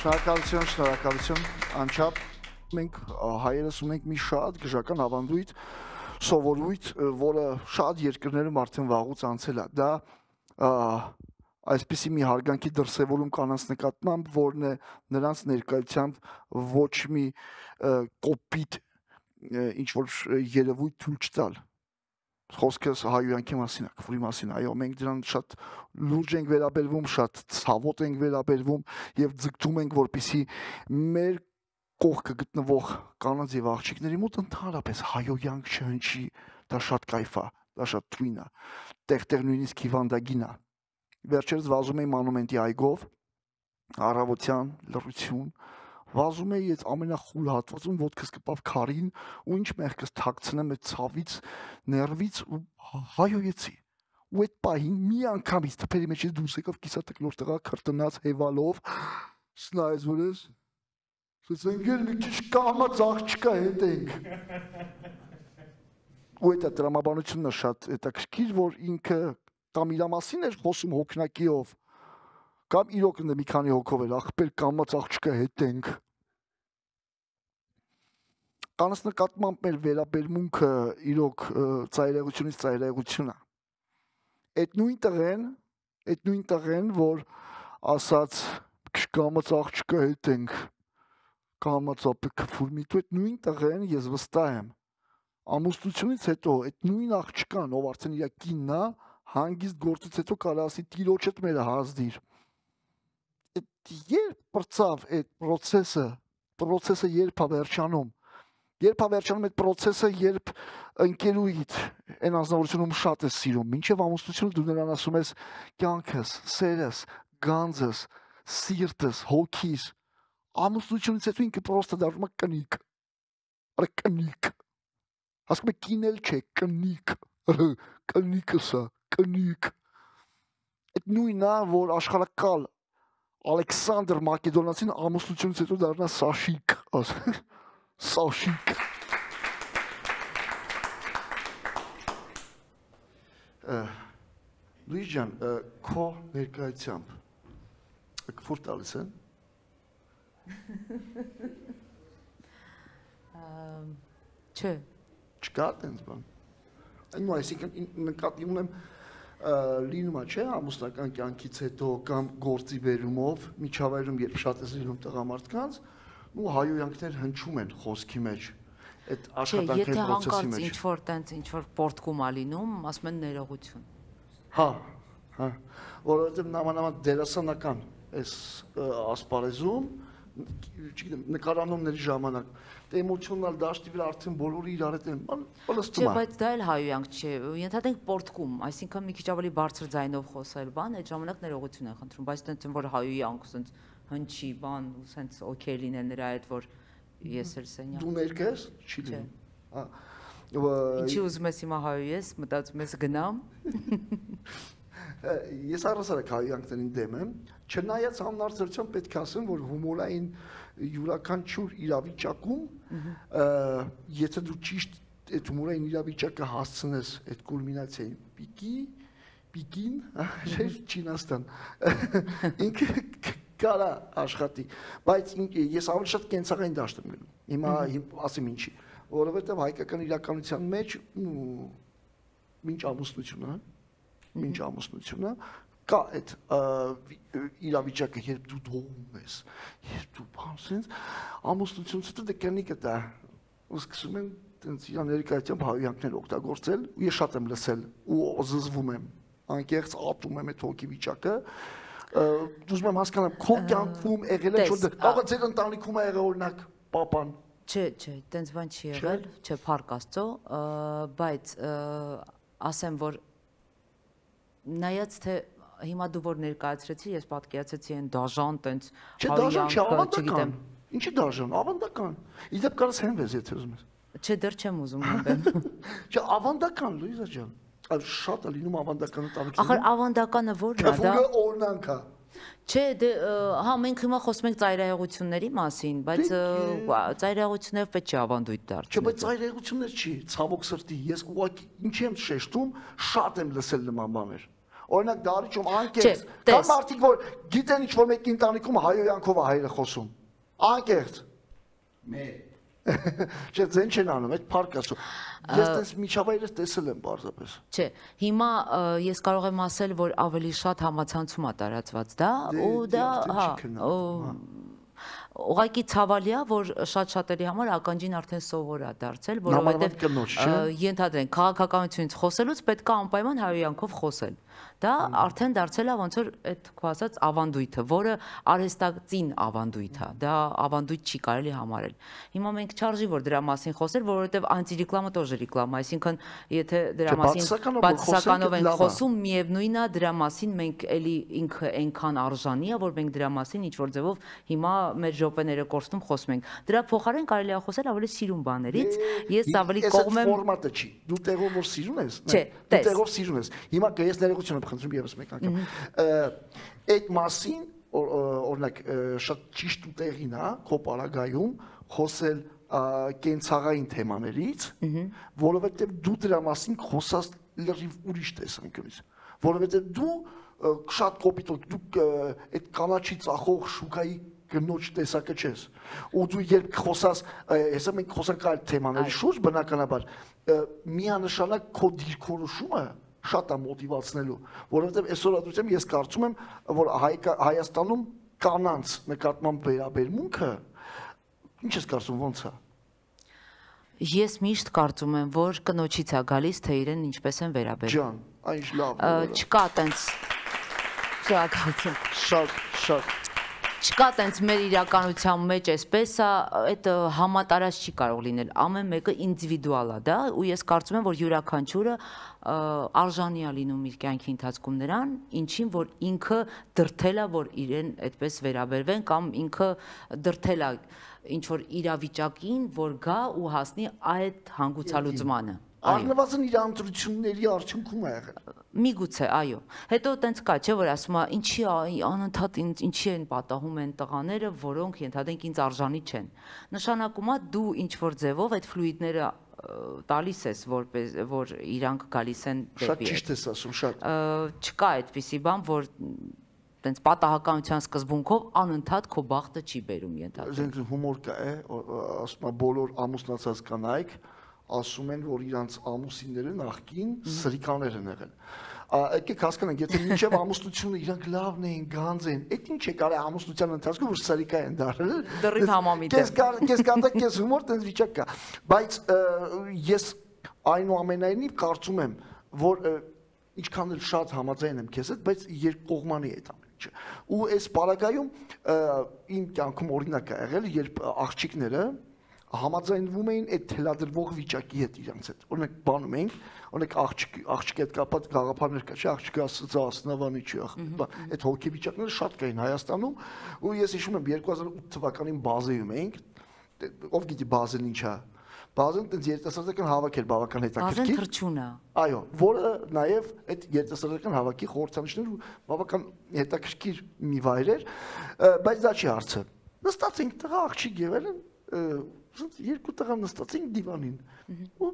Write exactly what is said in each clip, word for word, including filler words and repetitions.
Շնորհակալություն, շնորհակալություն, անչափ մենք հայերս ունենք մի շատ գժական ավանդույթ, սովորույթ, որը շատ երկրներում արդեն վաղուց անցել է, դա այսպիսի մի հարգանքի դրսևորում կանանց նկատմամբ, որն է նրանց ներկայությամբ ոչ մի կոպիտ ինչ-որ երևույթ թույլ չտալ։ Խոսքս հայոյանքի մասին է, քվրի մասին, այո, մենք դրան շատ լուրջ ենք վերաբերվում, շատ ցավոտ ենք վերաբերվում եւ ձգտում ենք, որպեսզի մեր կողքը գտնվող կանանց եւ աղջիկների մոտ ընդհանրապես հայոյանք չհնչի, դա շատ կայֆ է, դա շատ թույն է, տեղ-տեղ նույնիսկ հիվանդագին է։ Վերջերս վազում էի Մանումենտի այգով, առավոտյան լռություն, վազում էի այս ամենախուլ հատվածում, ոտքս կպավ քարին ու ինչ մեղքս թաքցնեմ այդ ցավից, ներվից ու հայոյեցի։ Ու այդ պահին մի անգամից թփերի մեջից դուրս եկավ կիսատկլոր տղա քրտնած հեվալով, սնայեց որ ես, ասեց ընկեր մի քիչ կամած աղջկա հետ ենք։ Ու այդ տրամաբանությունն է շատ հետաքրքիր, որ ինքը կամ իր մասին էր խոսում հոգնակիով, կամ իրոք մի քանի հոգով էր, ախպեր կամած աղջկա հետ ենք։ Կանանց նկատմամբ մեր վերաբերմունքը իրոք ծայրահեղությունից ծայրահեղություն է։ Այդ նույն տղեն, այդ նույն տղեն, որ ասաց կամած աղջկա հետ ենք, կամած ապե քֆուրմի, դու այդ նույն տղեն ես վստահ եմ, ամուսնությունից հետո այդ նույն աղջկան, ով արդեն իր կինն է, հանգիստ գործից հետո կարա ասի տիրոջդ մերը հազդիր։ Երբ պրծավ այդ պրոցեսը, պրոցեսը երբ է վերջանում, երբ է վերջանում այդ պրոցեսը, երբ ընկերուիդ այն անձնավորությունում շատ ես սիրում, մինչև ամուսնությունը դու նրան ասում ես կյանքս, սերս, գանձս, սիրտս, հոգիս, ամուսնությունից հետո ինքը պրոստը դառնում է կնիկ, արա կնիկ, ասում է կինել չէ, կնիկ, կնիկս է, կնիկ, այդ նույնն է, որ աշխարհակալ Ալեքսանդր Մակեդոնացին ամուսնությունից հետո դառնա Սաշիկ, Սաշիկ։ Լուիս ջան, քո ներկայությամբ քֆուր տալիս են։ Չէ։ Չկա տենց բան։ Այնու այսինքն նկատի ունեմ լինում է, չէ, ամուսնական կյանքից հետո կամ գործի բերումով, միջավայրում երբ շատ ես լինում տղամարդկանց, ու հայոյանքներ հնչում են խոսքի մեջ, այդ աշխատանքների պրոցեսի մեջ։ Եթե հանկարծ ինչ-որ տենց ինչ-որ պորտկում ա լինում, ասում են ներողություն։ Հա, հա, որովհետև նամանավանդ դերասանական այս ասպարեզում, չգիտեմ, նկարանումների ժամանակ էմոցիոնալ դաշտի վրա արդեն բոլորը իրար հետ են պլստում է։ Չէ, բայց դա էլ հայոյանք չէ, ենթադրենք պորտկում, այսինքն մի քիչ ավելի բարձր ձայնով խոսել բան, այդ ժամանակ ներողություն են խնդրում, բայց տենց որ հայոյանք, սենց հնչի բան ու սենց օքեյ լինել նրա հետ, որ ես էլ սենյակ։ Դու ներկես, չի լինում։ Հա։ Ինչի ուզում ես հիմա հայոյես, մտածում ես գնամ։ Ես առասարակ հայոյանքներին դեմ եմ, չնայած համնարձերության պետք է ասեմ, որ հումորային յուրաքանչյուր իրավիճակում, եթե դու ճիշտ այդ հումորային իրավիճակը հասցնես այդ կուլմինացիային, պիկի, պիկին, Չինաստան, ինքը կարա աշխատի, բայց ես ավելի շատ կենցաղային դաշտ եմ գնում, հիմա ասեմ ինչի, որովհետև հայկական իրականության մեջ մինչ ամուսնությունը, մինչ ամուսնությունը, կա այդ իրավիճակը, երբ դու դողում ես, երբ դու բան սենց, ամուսնությունից հետո դե կնիկը դա, ու սկսում են տենց իր ներկայությամբ հայոյանքներ օգտագործել, ու ես շատ եմ լսել, ու զզվում եմ, անկեղծ ատում եմ այդ հոգի վիճակը, ուզում եմ հասկանամ, քո կյանքում եղել է ինչ-որ աղա ձեր ընտանիքում է եղել օրինակ պապան։ Չէ, չէ, տենց բան չի եղել, չէ, փառք Աստծո, բայց ասեմ, որ նայած թե հիմա դու որ ներկայացրեցի, ես պատկերացրեցի այն դաժան, տենց հայոյանքը, չգիտեմ։ Ինչի դաժան, ավանդական։ Իդեպ կարս հենվես, եթե ուզում ես։ Չէ, դեռ չեմ ուզում հենվեմ։ Չէ, ավանդական, Լուիզա ջան։ Շատ է լինում ավանդականը տավիքին։ Ախր ավանդականը որն է դա։ Քֆուրը օրինակ է։ Չէ, դե հա մենք հիմա խոսում ենք ծայրահեղությունների մասին, բայց ծայրահեղությունները պետք չէ ավանդույթ դարձնել։ Չէ, բայց ծայրահեղություններ չի, ցավոք սրտի, ես ուղղակի ինչի եմ շեշտում, շատ եմ լսել նման բաներ։ Օրինակ դարիճում անկեղծ, կան մարդիկ, որ գիտեն ինչ-որ մեկի ընտանիքում հայոյանքով է հայերը խոսում, անկեղծ։ Մեր։ Չէ, ձեն չեն անում, այդ փառք ասում։ Ես տես միջավայրս տեսել եմ պարզապես։ Չէ, հիմա ես կարող եմ ասել, որ ավելի շատ համացանցում է տարածված դա, ու դա, հա, ուղղակի ցավալի է, որ շատ շատերի համար ականջին արդեն սովոր է դարձել, որովհետև ենթադրենք քաղաքականությունից խոսելուց պետք է անպայման հայոյանքով խոսել։ Դա արդեն դարձել է ոնց որ այդ քո ասած ավանդույթը, որը արհեստածին ավանդույթ է, դա ավանդույթ չի կարելի համարել։ Հիմա մենք չարժի որ դրա մասին խոսել, որովհետև անտիրեկլամը тоже ռեկլամ, այսինքն եթե դրա մասին բացասականով ենք խոսում, միևնույնն է դրա մասին մենք էլի ինքը այնքան արժանի է, որ մենք դրա մասին ինչ որ ձևով հիմա մեր րոպեները կորցնում խոսում ենք։ Դրա փոխարեն կարելի է խոսել ավելի սիրուն բաներից։ Ես ավելի կողմ եմ ֆորմատը չի։ Դու տեղով որ սիրուն ես, դու տեղով սիրուն ես։ Հիմա ես ներողություն եմ խնդրում եւս մեկ անգամ։ Այդ մասին օրինակ շատ ճիշտ ու տեղին է քո պարագայում խոսել կենցաղային թեմաներից, որովհետեւ դու դրա մասին խոսած լրիվ ուրիշ տեսանկյունից, որովհետեւ դու շատ կոպիտ դու այդ կանաչի ծախող շուկայի կնոջ տեսակը չես։ Ու դու երբ խոսած, հեսա մենք խոսանք այլ թեմաների շուրջ, բնականաբար միանշանակ քո դիրքորոշումը շատ է մոտիվացնելու, որովհետև այսօր ադրությամբ ես կարծում եմ, որ Հայաստանում կանանց նկատմամբ վերաբերմունքը, ինչ ես կարծում, ոնց է։ Ես միշտ կարծում եմ, որ կնոջից է գալիս, թե իրեն ինչպես են վերաբերում։ Ջան, այն լավ։ Չկա տենց շարակացում։ Շատ, շատ։ Չկա տենց մեր իրականության մեջ այսպես է, այդ համատարած չի կարող լինել, ամեն մեկը ինդիվիդուալ է դա, ու ես կարծում եմ, որ յուրաքանչյուրը արժանի է լինում իր կյանքի ընթացքում նրան, ինչին որ ինքը դրթել է, որ իրեն այդպես վերաբերվեն, կամ ինքը դրթել է ինչ որ իրավիճակին, որ գա ու հասնի այդ հանգուցալուծմանը։ Առնվազն իր ընտրությունների արդյունքում է եղել։ Միգուցե, այո։ Հետո տենց կա, չէ՞ որ ասում է, ինչի անընդհատ ինչի են պատահում են տղաները, որոնք ենթադրենք ինձ արժանի չեն։ Նշանակում է դու ինչ որ ձևով այդ ֆլուիդները տալիս ես, որպես որ իրանք գալիս են դեպի։ Շատ ճիշտ ես ասում, շատ։ Չկա այդպիսի բան, որ տենց պատահականության սկզբունքով անընդհատ քո բախտը չի բերում ենթադրենք։ Զենք հումոր կա է, ասում է բոլոր ամուսնացած կանայք ասում են, որ իրանց ամուսինները նախկին սրիկաներ են եղել։ Եկեք հասկանանք, եթե մինչև ամուսնությունը իրանք լավն էին, գանձ են, այդ ինչ է կարելի ամուսնության ընթացքում որ սրիկա են դարել։ Դրիվ համամիտ է։ Քեզ կանդակ, քեզ հումոր տենց վիճակ կա։ Բայց ես այնուամենայնիվ կարծում եմ, որ ինչքան էլ շատ համաձայն եմ քեզ հետ, բայց երկկողմանի է այդ ամենը։ Ու այս պարագայում իմ կյանքում օրինակ է եղել, երբ աղջիկները համաձայնվում էին այդ թելադրվող վիճակի հետ իրանց հետ։ Օրինակ բանում ենք, օրինակ աղջիկ աղջիկի հետ կապած գաղափարներ կա, չէ՞, աղջիկը ասած ասնավանի չի ախ։ Այդ հոգեվիճակները շատ կային Հայաստանում, ու ես հիշում եմ երկու հազար ութ թվականին Բազելում էինք, ով գիտի Բազելն ինչ է։ Բազելն այդպես երիտասարդական հավաք էր բավական հետաքրքիր։ Բազեն թռչուն է։ Այո, որը նաև այդ երիտասարդական հավաքի խորհրդանիշներ ու բավական հետաքրքիր մի վայր էր, բայց դա չի հարցը։ Նստած ենք տղա աղջիկ եղել են երկու տղա նստած ենք դիվանին ու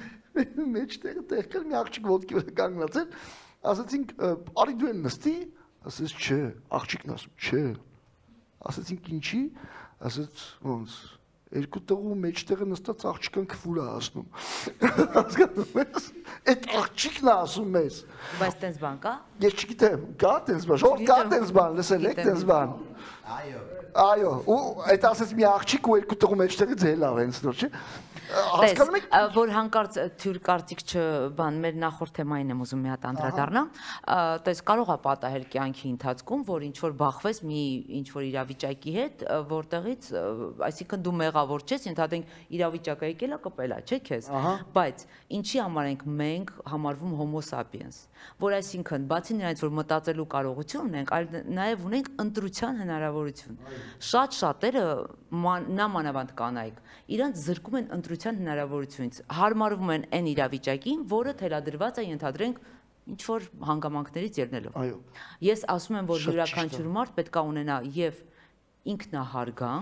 մեջտեղը տեղ կար մի աղջիկ ոտքի վրա կանգնած էր, ասացինք արի դու էլ նստի, ասեց չէ, աղջիկն ասում չէ, ասացինք ինչի, ասեց ոնց երկու տղու մեջտեղը նստած աղջիկան քֆուր է ասնում, հասկանում ես, այդ աղջիկն է ասում մեզ։ Բայց տենց բան կա։ Ես չգիտեմ, կա տենց բան, շորտ կա տենց բան, լսել եք տենց բան։ Այո։ Այո, ու այդ ասես մի աղջիկ ու երկու տղու մեջտեղը ձեհ լավ են սնոր, չէ։ Հասկանում եք, որ հանկարծ թյուր կարծիք չբան մեր նախորդ թեմային եմ ուզում մի հատ անդրադառնամ, տես կարող է պատահել կյանքի ընթացքում, որ ինչ որ բախվես մի ինչ որ իրավիճակի հետ, որտեղից, այսինքն դու մեղավոր չես, ենթադրենք իրավիճակը եկել է կպել է, չէ՞ քեզ, բայց ինչի համար ենք մենք համարվում homo sapiens, որ այսինքն բացի նրանից որ մտածելու կարողություն ունենք, այլ նաև ունենք ընտրության հնարավորություն։ Շատ շատերը նա մանավանդ կանայք իրանց զրկում են ընտրության հնարավորությունից, հարմարվում են այն իրավիճակին, որը թելադրված է ենթադրենք ինչ-որ հանգամանքներից ելնելով։ Ես ասում եմ, որ յուրաքանչյուր մարդ պետք է ունենա և ինքնահարգանք,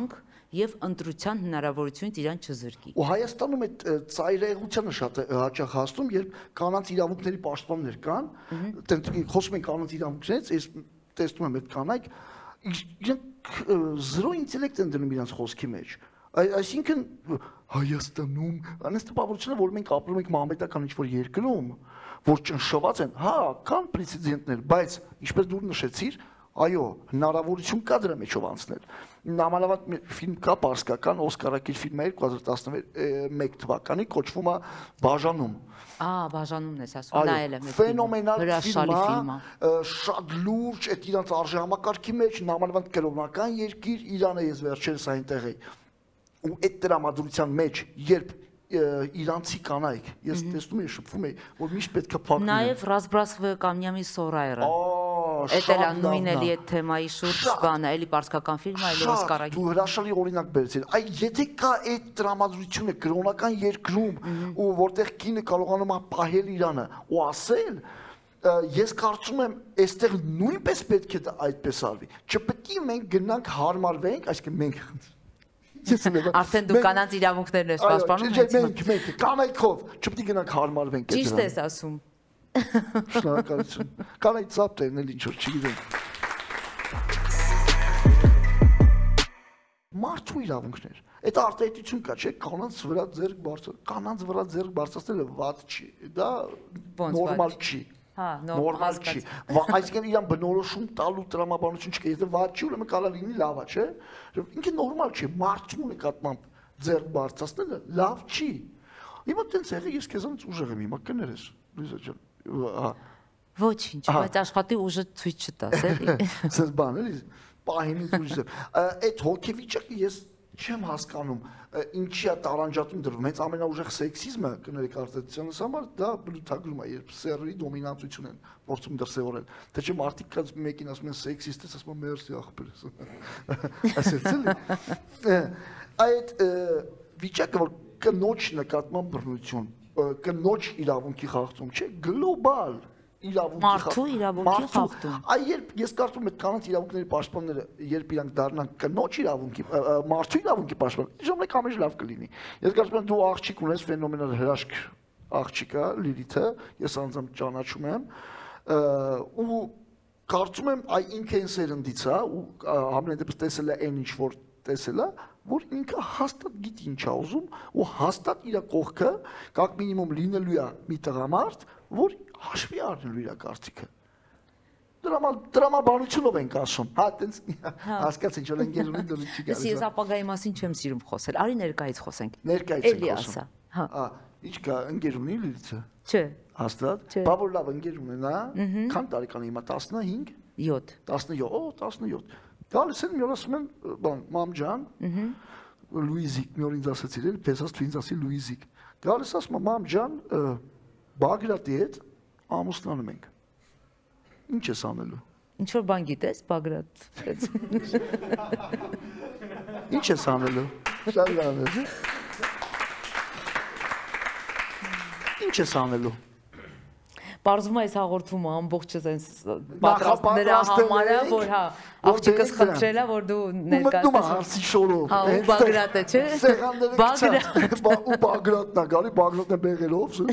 եւ ընտրության հնարավորությունից իրան չզրկի։ Ու Հայաստանում այդ ծայրահեղությանը շատ է հաճախ հասնում, երբ կանանց իրավունքների պաշտպաններ կան, տենց խոսում են կանանց իրավունքներից, ես տեսնում եմ այդ կանայք, իրենք զրո ինտելեկտ են դնում իրենց խոսքի մեջ։ Այսինքն Հայաստանում անես տպավորությունը, որ մենք ապրում ենք մահմեդական ինչ-որ երկրում, որ ճնշված են, հա, կան պրեցեդենտներ, բայց ինչպես դու նշեցիր, այո, հնարավորություն կա դրա մեջով անցնել։ Նամանավանդ ֆիլմ կա պարսկական Օսկարակիր ֆիլմ է երկու հազար տասնմեկ թվականի, կոչվում է Բաժանում։ Ա, Բաժանումն ես ասում, նայել եմ։ Ֆենոմենալ ֆիլմ է, շատ լուրջ, այդ իրանց արժե համակարգի մեջ, նամանավանդ կրոնական երկիր, Իրանը ես վերջերս այնտեղ էի։ Ու այդ տրամադրության մեջ, երբ իրանցի կանայք, ես տեսնում եմ, շփվում եմ, որ միշտ պետք է փակվի։ Նաև Ռազբրասվը Կամյամի Սորայրը։ Էդ էլ նույն էլի այդ թեմայի շուրջ բանը, էլի պարսկական ֆիլմ է, էլի Օսկարակիր։ Դու հրաշալի օրինակ բերեցիր։ Այ եթե կա այդ տրամադրությունը կրոնական երկրում, ու որտեղ կինը կարողանում է պահել Իրանը ու ասել, ես կարծում եմ, այստեղ նույնպես պետք է այդպես արվի։ Չպետք է մենք գնանք հարմարվենք, այսինքն մենք Արդեն դու կանանց իրավունքներն ես պաշտպանում։ Մենք, մենք, կանայքով, չպետք է գնանք հարմարվենք։ Ճիշտ ես ասում։ Շնորհակալություն։ Կանայք ծափ են, էլի ինչ-որ չգիտեմ։ Մարդու իրավունքներ։ Այդ արտահայտություն կա, չէ՞, կանանց վրա ձեռք բարձր, կանանց վրա ձեռք բարձրացնելը վատ չի, դա նորմալ չի։ Հա, նորմալ չի։ Այսինքն իրան բնորոշում տալու տրամաբանություն չկա, եթե վատ չի, ուրեմն կարա լինի լավա, չէ՞։ Ինքը նորմալ չի, մարդու նկատմամբ ձեռք բարձրացնելը լավ չի։ Հիմա տենց եղի, ես քեզանից ուժեղ եմ, հիմա կներես, Լույզա ջան։ Հա։ Ոչինչ, բայց աշխատի ուժը ցույց չտաս, էլի։ Սենց բան, էլի, պահինից ուժը։ Այդ հոգեվիճակը ես չեմ հասկանում, ինչի է տարանջատում դրվում։ Հենց ամենաուժեղ սեքսիզմը, կներեք արտահայտությունից համար, դա բնութագրում է, երբ սեռերի դոմինանտություն են փորձում դրսևորել։ Թե չէ մարդիկ կած մեկին ասում են սեքսիստ, ես ասում եմ մերսի ախպեր։ Ասեցի՞։ Այդ վիճակը, որ կնոջ նկատմամբ բռնություն, կնոջ իրավունքի խախտում չէ, գլոբալ Մարդու իրավունքի խախտում։ Այ երբ ես կարծում եմ այդ կանանց իրավունքների պաշտպանները, երբ իրանք դառնան կնոջ իրավունքի, մարդու իրավունքի պաշտպան, ժամանակ ամեն լավ կլինի։ Ես կարծում եմ դու աղջիկ ունես ֆենոմենալ հրաշք աղջիկա Լիլիթը, ես անձամբ ճանաչում եմ, ու կարծում եմ այ ինքը այն սերնդից է, ու համենայնդեպս տեսել է այն ինչ որ տեսել է, որ ինքը հաստատ գիտի ինչ է ուզում ու հաստատ իր կողքը կակ մինիմում լինելու է մի տղամարդ, որ հաշվի առնելու իր կարծիքը։ Տրամաբանությունով ենք ասում, հա, տենց հասկաց ինչ որ ընկերունի դուրս չի գալիս։ Ես ապագայի մասին չեմ սիրում խոսել, արի ներկայից խոսենք։ Ներկայից ենք խոսում։ Հա, ինչ կա ընկերունի Լիլիթը։ Չէ։ Հաստատ։ Բա որ լավ ընկերուն է նա, քան տարեկան է հիմա տասնհինգ։ յոթ։ տասնյոթ, օ, տասնյոթ։ Գալիս են մի օր ասում են, բան, մամ ջան, Լուիզիկ, մի օր ինձ ասացիր, էլի, պես ասում ինձ ասի Լուիզիկ։ Գալիս ասում եմ, մամ ջան, Բագրատի հետ ամուսնանում ենք։ Ինչ ես անելու։ Ինչ որ բան գիտես, Բագրատ։ Ինչ ես անելու։ Շատ լավ է։ Ինչ ես անելու։ Պարզվում է այս հաղորդումը ամբողջը sense պատրաստ նրա համար է, որ հա աղջիկս խնդրել է, որ դու ներկայացնես։ Ու հարցի շորով։ Հա, ու Բագրատը, չէ։ Բագրատ։ Ու Բագրատն է գալի, Բագրատն է բեղելով,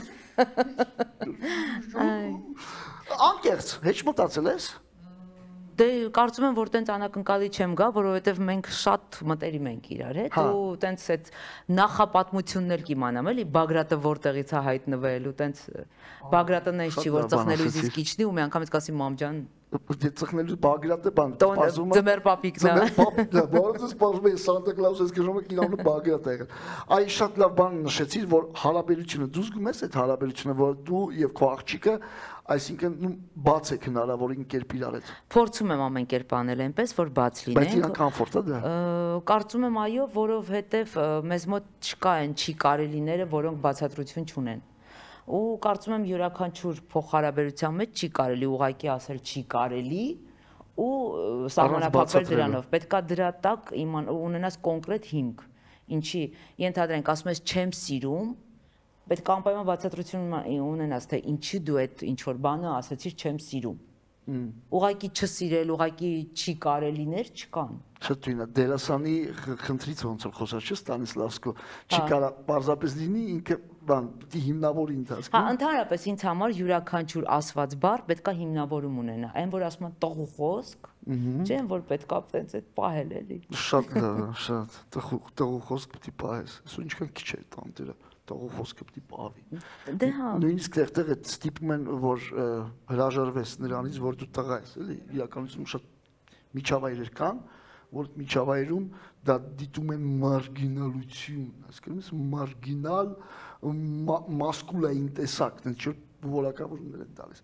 անկեղծ, հեչ մտածել ես։ Դե կարծում եմ, որ տենց անակնկալի չեմ գա, որովհետև մենք շատ մտերիմ ենք իրար հետ ու տենց այդ նախապատմությունն էլ կիմանամ, էլի Բագրատը որտեղից է հայտնվել ու տենց Բագրատը նենց չի, որ ծխնելուց իսկ իջնի ու մի անգամից կասի մամ ջան ծխնելուց Բագրատը բան սպասում է ձմեր պապիկն է ձմեր պապիկն է բարձր սպասում է Սանտա Կլաուսից գժում եք իրանը Բագրատ եղել այ շատ լավ բան նշեցիր որ հարաբերությունը դու զգում ես այդ հարաբերությունը որ դու եւ քո աղջիկը այսինքն բաց եք հնարավորին կերպ իրար հետ փորձում եմ ամեն կերպ անել այնպես որ բաց լինենք բայց իրան կոմֆորտ է դա կարծում եմ այո որովհետեւ մեզ մոտ չկա այն չի կարելիները որոնք բացատրություն չունեն ու կարծում եմ յուրաքանչյուր փոխհարաբերության մեջ չի կարելի ուղղակի ասել չի կարելի ու սահմանափակվել դրանով պետքա դրա տակ իման ունենաս կոնկրետ հիմք ինչի ենթադրենք ասում ես չեմ սիրում պետք է անպայման բացատրություն ունենաս թե ինչի դու այդ ինչ որ բանը ասացիր չեմ սիրում Ուղղակի չսիրել, ուղղակի չի կարել լիներ, չկան։ Շատ դույնա դերասանի խնդրից ոնց որ խոսած չէ Ստանիսլավսկո չի կարա պարզապես լինի ինքը բան դի հիմնավորի ընթացքում։ Հա, ընդհանրապես ինձ համար յուրաքանչյուր ասված բառ պետքա հիմնավորում ունենա։ Այն որ ասում են տղու խոսք, չէ՞ որ պետքա տենց այդ պահել էլի։ Շատ լավ, շատ տղու տղու խոսք պիտի պահես։ Այսօր ինչքան քիչ է տան դերը տղու խոսքը պիտի պահվի։ Դե հա։ Նույնիսկ այդտեղ այդ ստիպում են որ հրաժարվես նրանից որ դու տղա ես, էլի իրականում շատ միջավայրեր կան, որ միջավայրում դա դիտում են մարգինալություն, այսինքն մարգինալ մասկուլային տեսակ, դեռ չէ որակավորումներ են տալիս։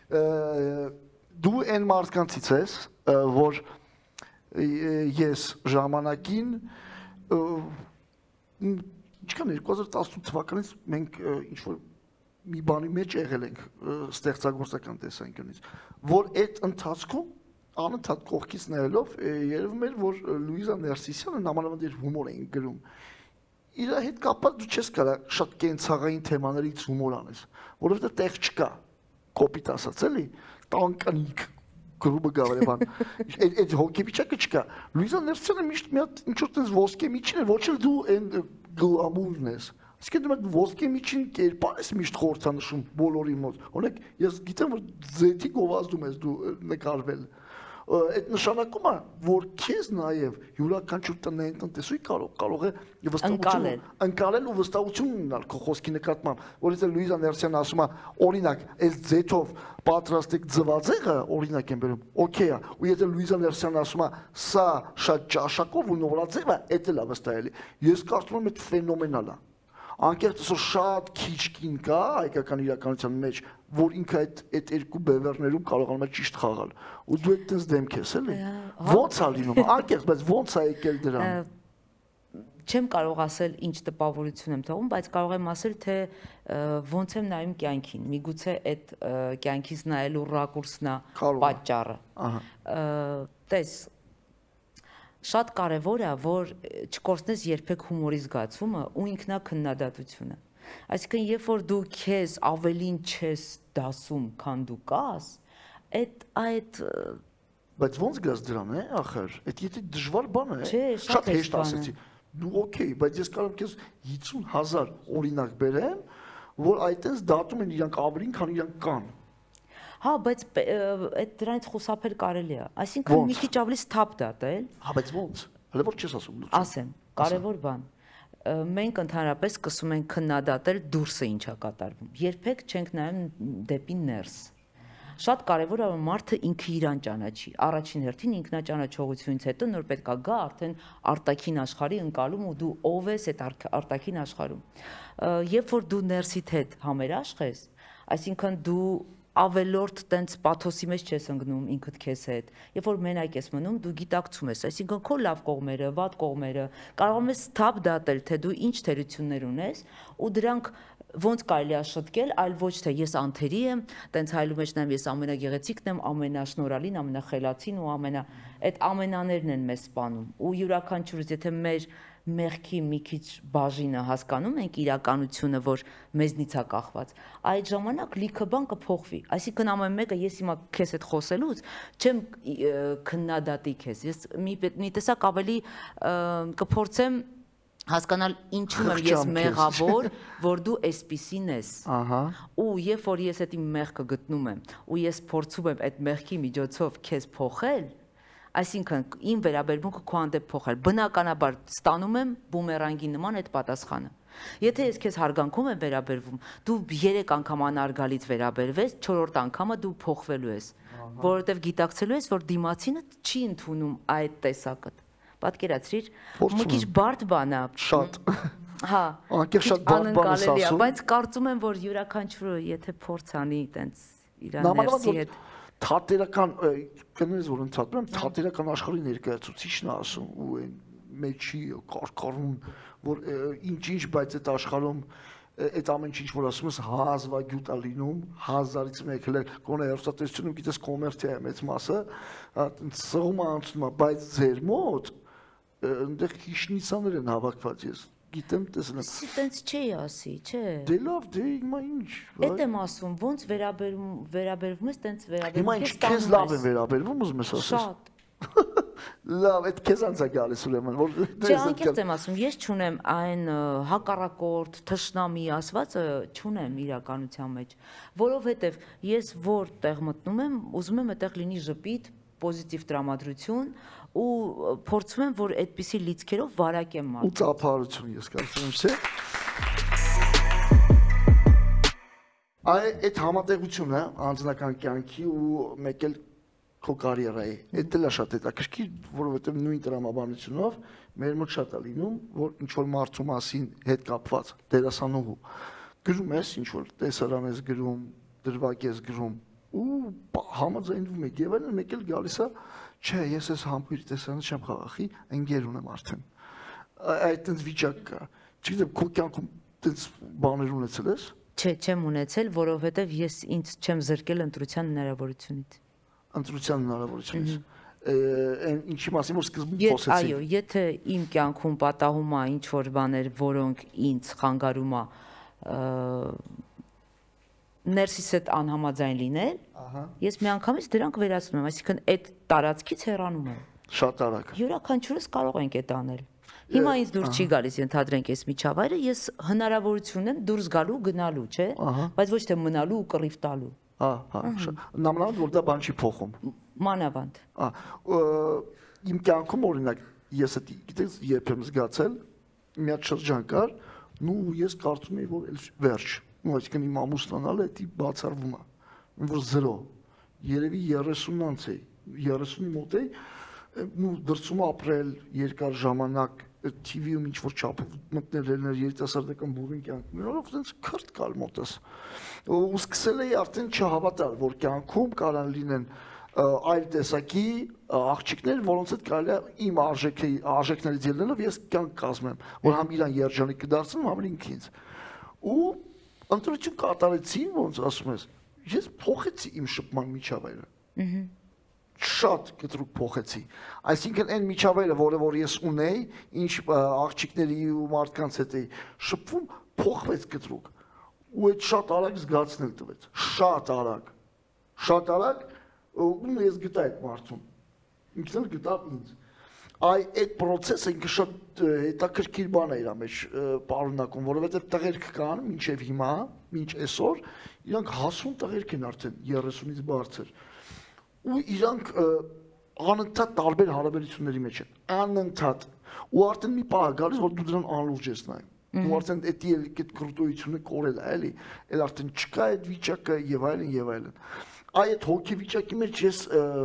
Դու այն մարդկանցից ես, որ ես ժամանակին ինչքան երկու հազար տասնութ թվականից մենք ինչ որ մի բանի մեջ եղել ենք ստեղծագործական տեսանկյունից, որ այդ ընթացքում անընդհատ կողքից նայելով երևում էր որ Լուիզա Ներսիսյանը նամանավանդ իր հումոր էին գրում իր հետ կապված դու չես կարա շատ կենցաղային թեմաներից հումոր անես որովհետև տեղ չկա կոպիտ ասած էլի տանկանիկ գրումը գավերևան այդ հոգեվիճակը չկա Լուիզա Ներսիսյանը միշտ մի հատ ինչ որ տես ոսկե միջին է ոչ էլ դու այն գլամուրն ես Իսկ դու ոսկե միջին կերպար ես միշտ խորհրդանշում բոլորի մոտ օրինակ ես գիտեմ որ ձեթի գովազդում ես դու նկարվել այդ նշանակում է որ քեզ նաև յուրաքանչյուր տնային տնտեսուհի կարող կարող է վստահություն ընկալել ու վստահություն ունենալ քո խոսքի նկատմամբ որից էլ Լուիզա Ներսյանը ասում է օրինակ այս ձեթով պատրաստեք ձվածեղը օրինակ եմ բերում օքեյ է ու եթե Լուիզա Ներսյանը ասում է սա շատ ճաշակով ու նորաձև է դա էլ է վստահելի ես կարծում եմ այդ ֆենոմենալ է Անկեղծ ասած շատ քիչ կին կա հայկական իրականության մեջ, որ ինքը այդ այդ երկու բևեռներում կարողանում է ճիշտ խաղալ։ Ու դու այդտենց դեմք ես, էլի։ Ո՞նց է լինում։ Անկեղծ, բայց ո՞նց է եկել դրան։ Չեմ կարող ասել ինչ տպավորություն եմ թողում, բայց կարող եմ ասել թե ոնց եմ նայում կյանքին։ Միգուցե այդ կյանքից նայելու ռակուրսն է պատճառը։ Ահա։ Տես Շատ կարևոր է, որ չկորցնես երբեք հումորի զգացումը ու ինքնակնդատությունը։ Այսինքն, երբ որ դու քեզ ավելին չես դասում, քան դու կաս, այդ այդ Բայց ո՞նց գաս դրան, է, ախր, այդ եթե դժվար բան է, Չէ, շատ հեշտ ասեցի։ Դու օքեյ, բայց ես կարող եմ քեզ հիսուն հազար օրինակ բերեմ, որ այդտենց դատում են իրանք ավելին, քան իրանք կան։ Հա, բայց այդ դրանից խուսափել կարելի է։ Այսինքն մի քիչ ավելի սթափ դատել։ Հա, բայց ո՞նց։ Հələ որ չես ասում։ Ասեմ, կարևոր բան։ Մենք ընդհանրապես սկսում ենք քննադատել դուրսը ինչա կատարվում։ Երբեք չենք նայում դեպի ներս։ Շատ կարևոր է որ մարդը ինքը իրան ճանաչի։ Առաջին հերթին ինքնաճանաչողությունից հետո նոր պետքա գա արդեն արտաքին աշխարհի ընկալում ու դու ով ես այդ արտաքին աշխարհում։ Երբ որ դու ներսիդ հետ համերաշխ ես, այսինքն դու ավելորդ տենց պաթոսի մեջ չես ընկնում ինքդ քեզ հետ։ Երբ որ մենակ ես մնում, դու գիտակցում ես, այսինքն քո լավ կողմերը, վատ կողմերը, կարող ես սթափ դատել, թե դու ինչ թերություններ ունես, ու դրանք ոնց կարելի է շտկել, այլ ոչ թե ես անթերի եմ, տենց հայլու մեջ նայեմ, ես ամենագեղեցիկն եմ, ամենաշնորհալին, ամենախելացին ու ամենա այդ ամենաներն են մեզ սպանում։ Ու յուրաքանչյուրս եթե մեր մեղքի մի քիչ բաժինը հասկանում ենք իրականությունը, որ մեզնից է կախված, այդ ժամանակ լիքը բան կփոխվի։ Այսինքն ամեն մեկը ես հիմա քեզ հետ խոսելուց չեմ քննադատի քեզ։ Ես մի մի տեսակ ավելի կփորձեմ հասկանալ ինչու եմ ես մեղավոր, որ դու էսպիսին ես։ Ահա։ Ու երբ որ ես այդ իմ մեղքը գտնում եմ, ու ես փորձում եմ այդ մեղքի միջոցով քեզ փոխել, Այսինքն իմ վերաբերմունքը քո հանդեպ փոխել։ Բնականաբար ստանում եմ բումերանգի նման այդ պատասխանը։ Եթե ես քեզ հարգանքով եմ վերաբերվում, դու երեք անգամ անարգալից վերաբերվես, չորրորդ անգամը դու փոխվելու ես, որովհետև գիտակցելու ես, որ դիմացինը չի ընդունում այդ տեսակը։ Պատկերացրիր, մի քիչ բարդ բան է։ Շատ։ Հա։ Անկեղծ շատ բարդ բան ես ասում։ Բայց կարծում եմ, որ յուրաքանչյուրը եթե փորձ անի տենց իր ներսի հետ Թատերական կներես որ ընդհատում եմ թատերական աշխարհի ներկայացուցիչն է ասում ու այն մեջի կարկառուն որ ինչ-ինչ բայց այդ աշխարհում այդ ամեն ինչ որ ասում ես հազվագյուտ է լինում հազարից մեկ էլ կոնե հերոստատեսությունում գիտես կոմերցիա է մեծ մասը սղում անցնում է բայց ձեր մոտ այնտեղ քիշնիցաներ են հավաքված ես գիտեմ, տեսնեմ։ Սի տենց չի ասի, չէ։ Դե լավ, դե հիմա ինչ։ Էդ եմ ասում, ոնց վերաբերվում վերաբերվում ես, տենց վերաբերվում Հիմա ինչ քեզ լավ է վերաբերվում, ուզում ես ասես։ Շատ։ Լավ, այդ քեզ անցա գալիս ուրեմն, որ Չէ, անկեղծ եմ ասում, ես չունեմ այն հակառակորդ, թշնամի ասվածը չունեմ իրականության մեջ, որովհետև ես որտեղ մտնում եմ, ուզում եմ այդտեղ լինի ժպիտ, պոզիտիվ տրամադրություն ու փորձում եմ, որ այդպիսի լիցքերով վարակեմ մարդուն։ Ու ծափարություն ես կարծում եմ, չէ՞։ Այ այդ համատեղությունը անձնական կյանքի ու մեկ էլ քո կարիերայի, դա էլ է շատ հետաքրքիր, որովհետև նույն տրամաբանությունով մեր մոտ շատ է լինում, որ ինչ որ մարդու մասին հետ կապված դերասանուհու գրում ես, ինչ որ տեսարան ես գրում, դրվագ ես գրում ու համաձայնվում եք եւ այլն, մեկ էլ գալիս է, չէ, ես այս համբույր տեսարանը չեմ խաղախի, ընկեր ունեմ արդեն։ Այդ տենց վիճակ կա։ Չգիտեմ, քո կյանքում տենց բաներ ունեցել ես։ Չէ, չեմ ունեցել, որովհետև ես ինձ չեմ զրկել ընտրության հնարավորությունից։ Ընտրության հնարավորությունից։ Ինչի մասին որ սկզբում խոսեցի։ Այո, եթե իմ կյանքում պատահում է ինչ որ բաներ, որոնք ինձ խանգարում է ներսիս հետ անհամաձայն լինել, ես միանգամից դրանք վերացնում եմ, այսինքն այդ տարածքից հեռանում եմ։ Շատ արագ։ Յուրաքանչյուրս կարող ենք այդ անել։ Հիմա ինձ դուրս չի գալիս, ենթադրենք այս միջավայրը, ես հնարավորություն եմ դուրս գալու, գնալու, չէ՞, բայց ոչ թե մնալու ու կռիվ տալու։ Ահա, նամնալ որ դա բան չի փոխում։ Մանավանդ։ Իմ կյանքում օրինակ ես դա գիտես երբեմն զգացել, մի հատ շրջան կար, ու ես կարծում էի որ վերջ, ու այսինքն իմ ամուսնանալը դա բացառվում է, որ զրո։ Երևի երեսուն անց էի, երեսունի մոտ էի, ու դրսում ապրել երկար ժամանակ T V-ում ինչ որ չափով մտնել երիտասարդական բուրին կյանքում, որով այնց քրտ կալ մոտս։ Ու սկսել էի արդեն չհավատալ, որ կյանքում կարան լինեն այլ տեսակի աղջիկներ, որոնց հետ կարելի է իմ արժեքի արժեքներից ելնելով ես կյանք կազմեմ, որ համ իրան երջանիկ կդարձնեմ, համ ինքը ինձ։ Ու ընտրություն կատարեցի, ոնց ասում ես, ես փոխեցի իմ շփման միջավայրը։ Ահա շատ կտրուկ փոխեցի։ Այսինքն այն միջավայրը, որը որ ես ունեի, ինչ աղջիկների ու մարդկանց հետ էի շփվում, փոխվեց կտրուկ։ Ու այդ շատ արագ զգացնել տվեց։ Շատ արագ։ Շատ արագ ու ես գտա այդ մարդուն։ Ինքն էլ գտավ ինձ։ Այ այդ process-ը ինքը շատ հետաքրքիր բան է իր մեջ պարունակում, որովհետև տղերք կան մինչև հիմա, մինչ այսօր, իրանք հասուն տղերք են արդեն երեսունից բարձր։ Ու իրանք անընդհատ տարբեր հարաբերությունների մեջ են, անընդհատ, ու արդեն մի պահ գալիս, որ դու դրան անլուրջ ես նայում, ու արդեն էդի էլ այդ կրտոյությունը կորել է, էլի, էլ արդեն չկա այդ վիճակը եւ այլն եւ այլն։ Այդ հոգի վիճակի մեջ ես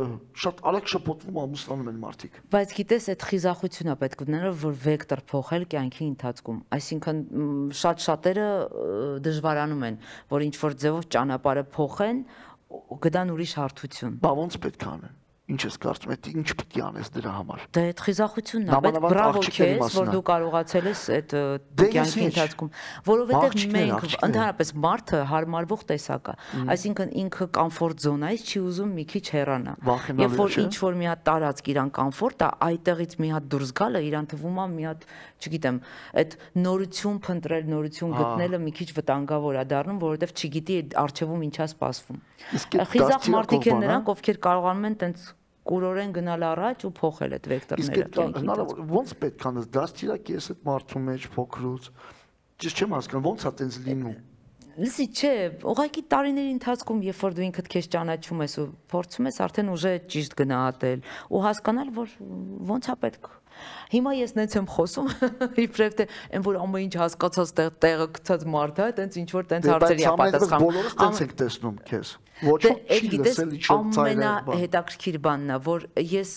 շատ արագ շփոթվում ամուսնանում են մարդիկ։ Բայց գիտես, այդ խիզախությունն է պետք ունենալ, որ վեկտոր փոխել կյանքի ընթացքում։ Այսինքն շատ շատերը դժվարանում են, որ ինչ որ ձևով ճանապարհը փոխեն, գտան ուրիշ հարթություն։ Բա ոնց պետք է անեն։ Ինչ ես կարծում, այդ ինչ պետք է անես դրա համար։ Դա այդ խիզախությունն է, բայց բրավո քեզ, որ դու կարողացել ես այդ կյանքի ընթացքում, որովհետև մենք ընդհանրապես մարդը հարմարվող տեսակ է, այսինքն ինքը կոմֆորտ զոնայից չի ուզում մի քիչ հեռանա։ Երբ որ ինչ որ մի հատ տարածք իրան կոմֆորտ է, այդտեղից մի հատ դուրս գալը իրան թվում է մի հատ, չգիտեմ, այդ նորություն փնտրել, նորություն գտնելը մի քիչ վտանգավոր է դառնում, որովհետև չգիտի առջևում ինչա սպասվում։ Խիզախ մարդիկ են նրանք, ովքեր կարողանում են տենց կուրորեն գնալ առաջ ու փոխել այդ վեկտորները կյանքի։ Ոնց պետք է անես, դաստիարակի ես այդ մարդու մեջ փոքրուց։ Ճիշտ չեմ հասկանում, ոնց է տենց լինում։ Լսի, չէ, ուղղակի տարիների ընթացքում, երբ որ դու ինքդ քեզ ճանաչում ես ու փորձում ես արդեն ուժը ճիշտ գնահատել ու հասկանալ, որ ոնց է պետք։ Հիմա ես նենց եմ խոսում, իբրև թե այն որ ամեն ինչ հասկացած տեղը գցած մարդ է, տենց ինչ որ տենց հարցերի է պատասխան։ Բոլորս տենց ենք տեսնում քեզ։ Ոչ չի լսել ինչ որ ծայր է։ Ամենահետաքրքիր բանն է, որ ես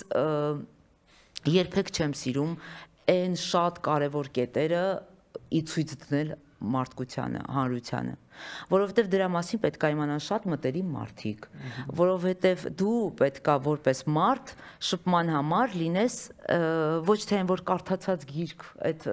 երբեք չեմ սիրում այն շատ կարևոր կետերը ի ցույց դնել մարդկությանը, հանրությանը, որովհետև դրա մասին պետք է իմանան շատ մտերիմ մարդիկ, որովհետև դու պետքա որպես մարդ շփման համար լինես ոչ թե այն որ կարդացած գիրք, այդ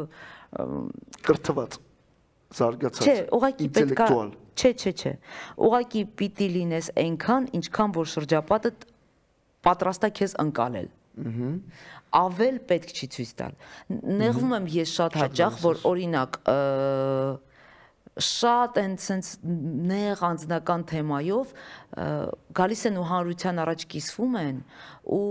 կրթված, զարգացած, ինտելեկտուալ։ Չէ, չէ, չէ։ Ուղղակի պիտի լինես այնքան, ինչքան որ շրջապատդ պատրաստ է քեզ ընկալել։ Ավել պետք չի ցույց տալ։ Նեղվում եմ ես շատ հաճախ, որ օրինակ շատ են sense նեղ անձնական թեմայով գալիս են ու հանրության առաջ կիսվում են ու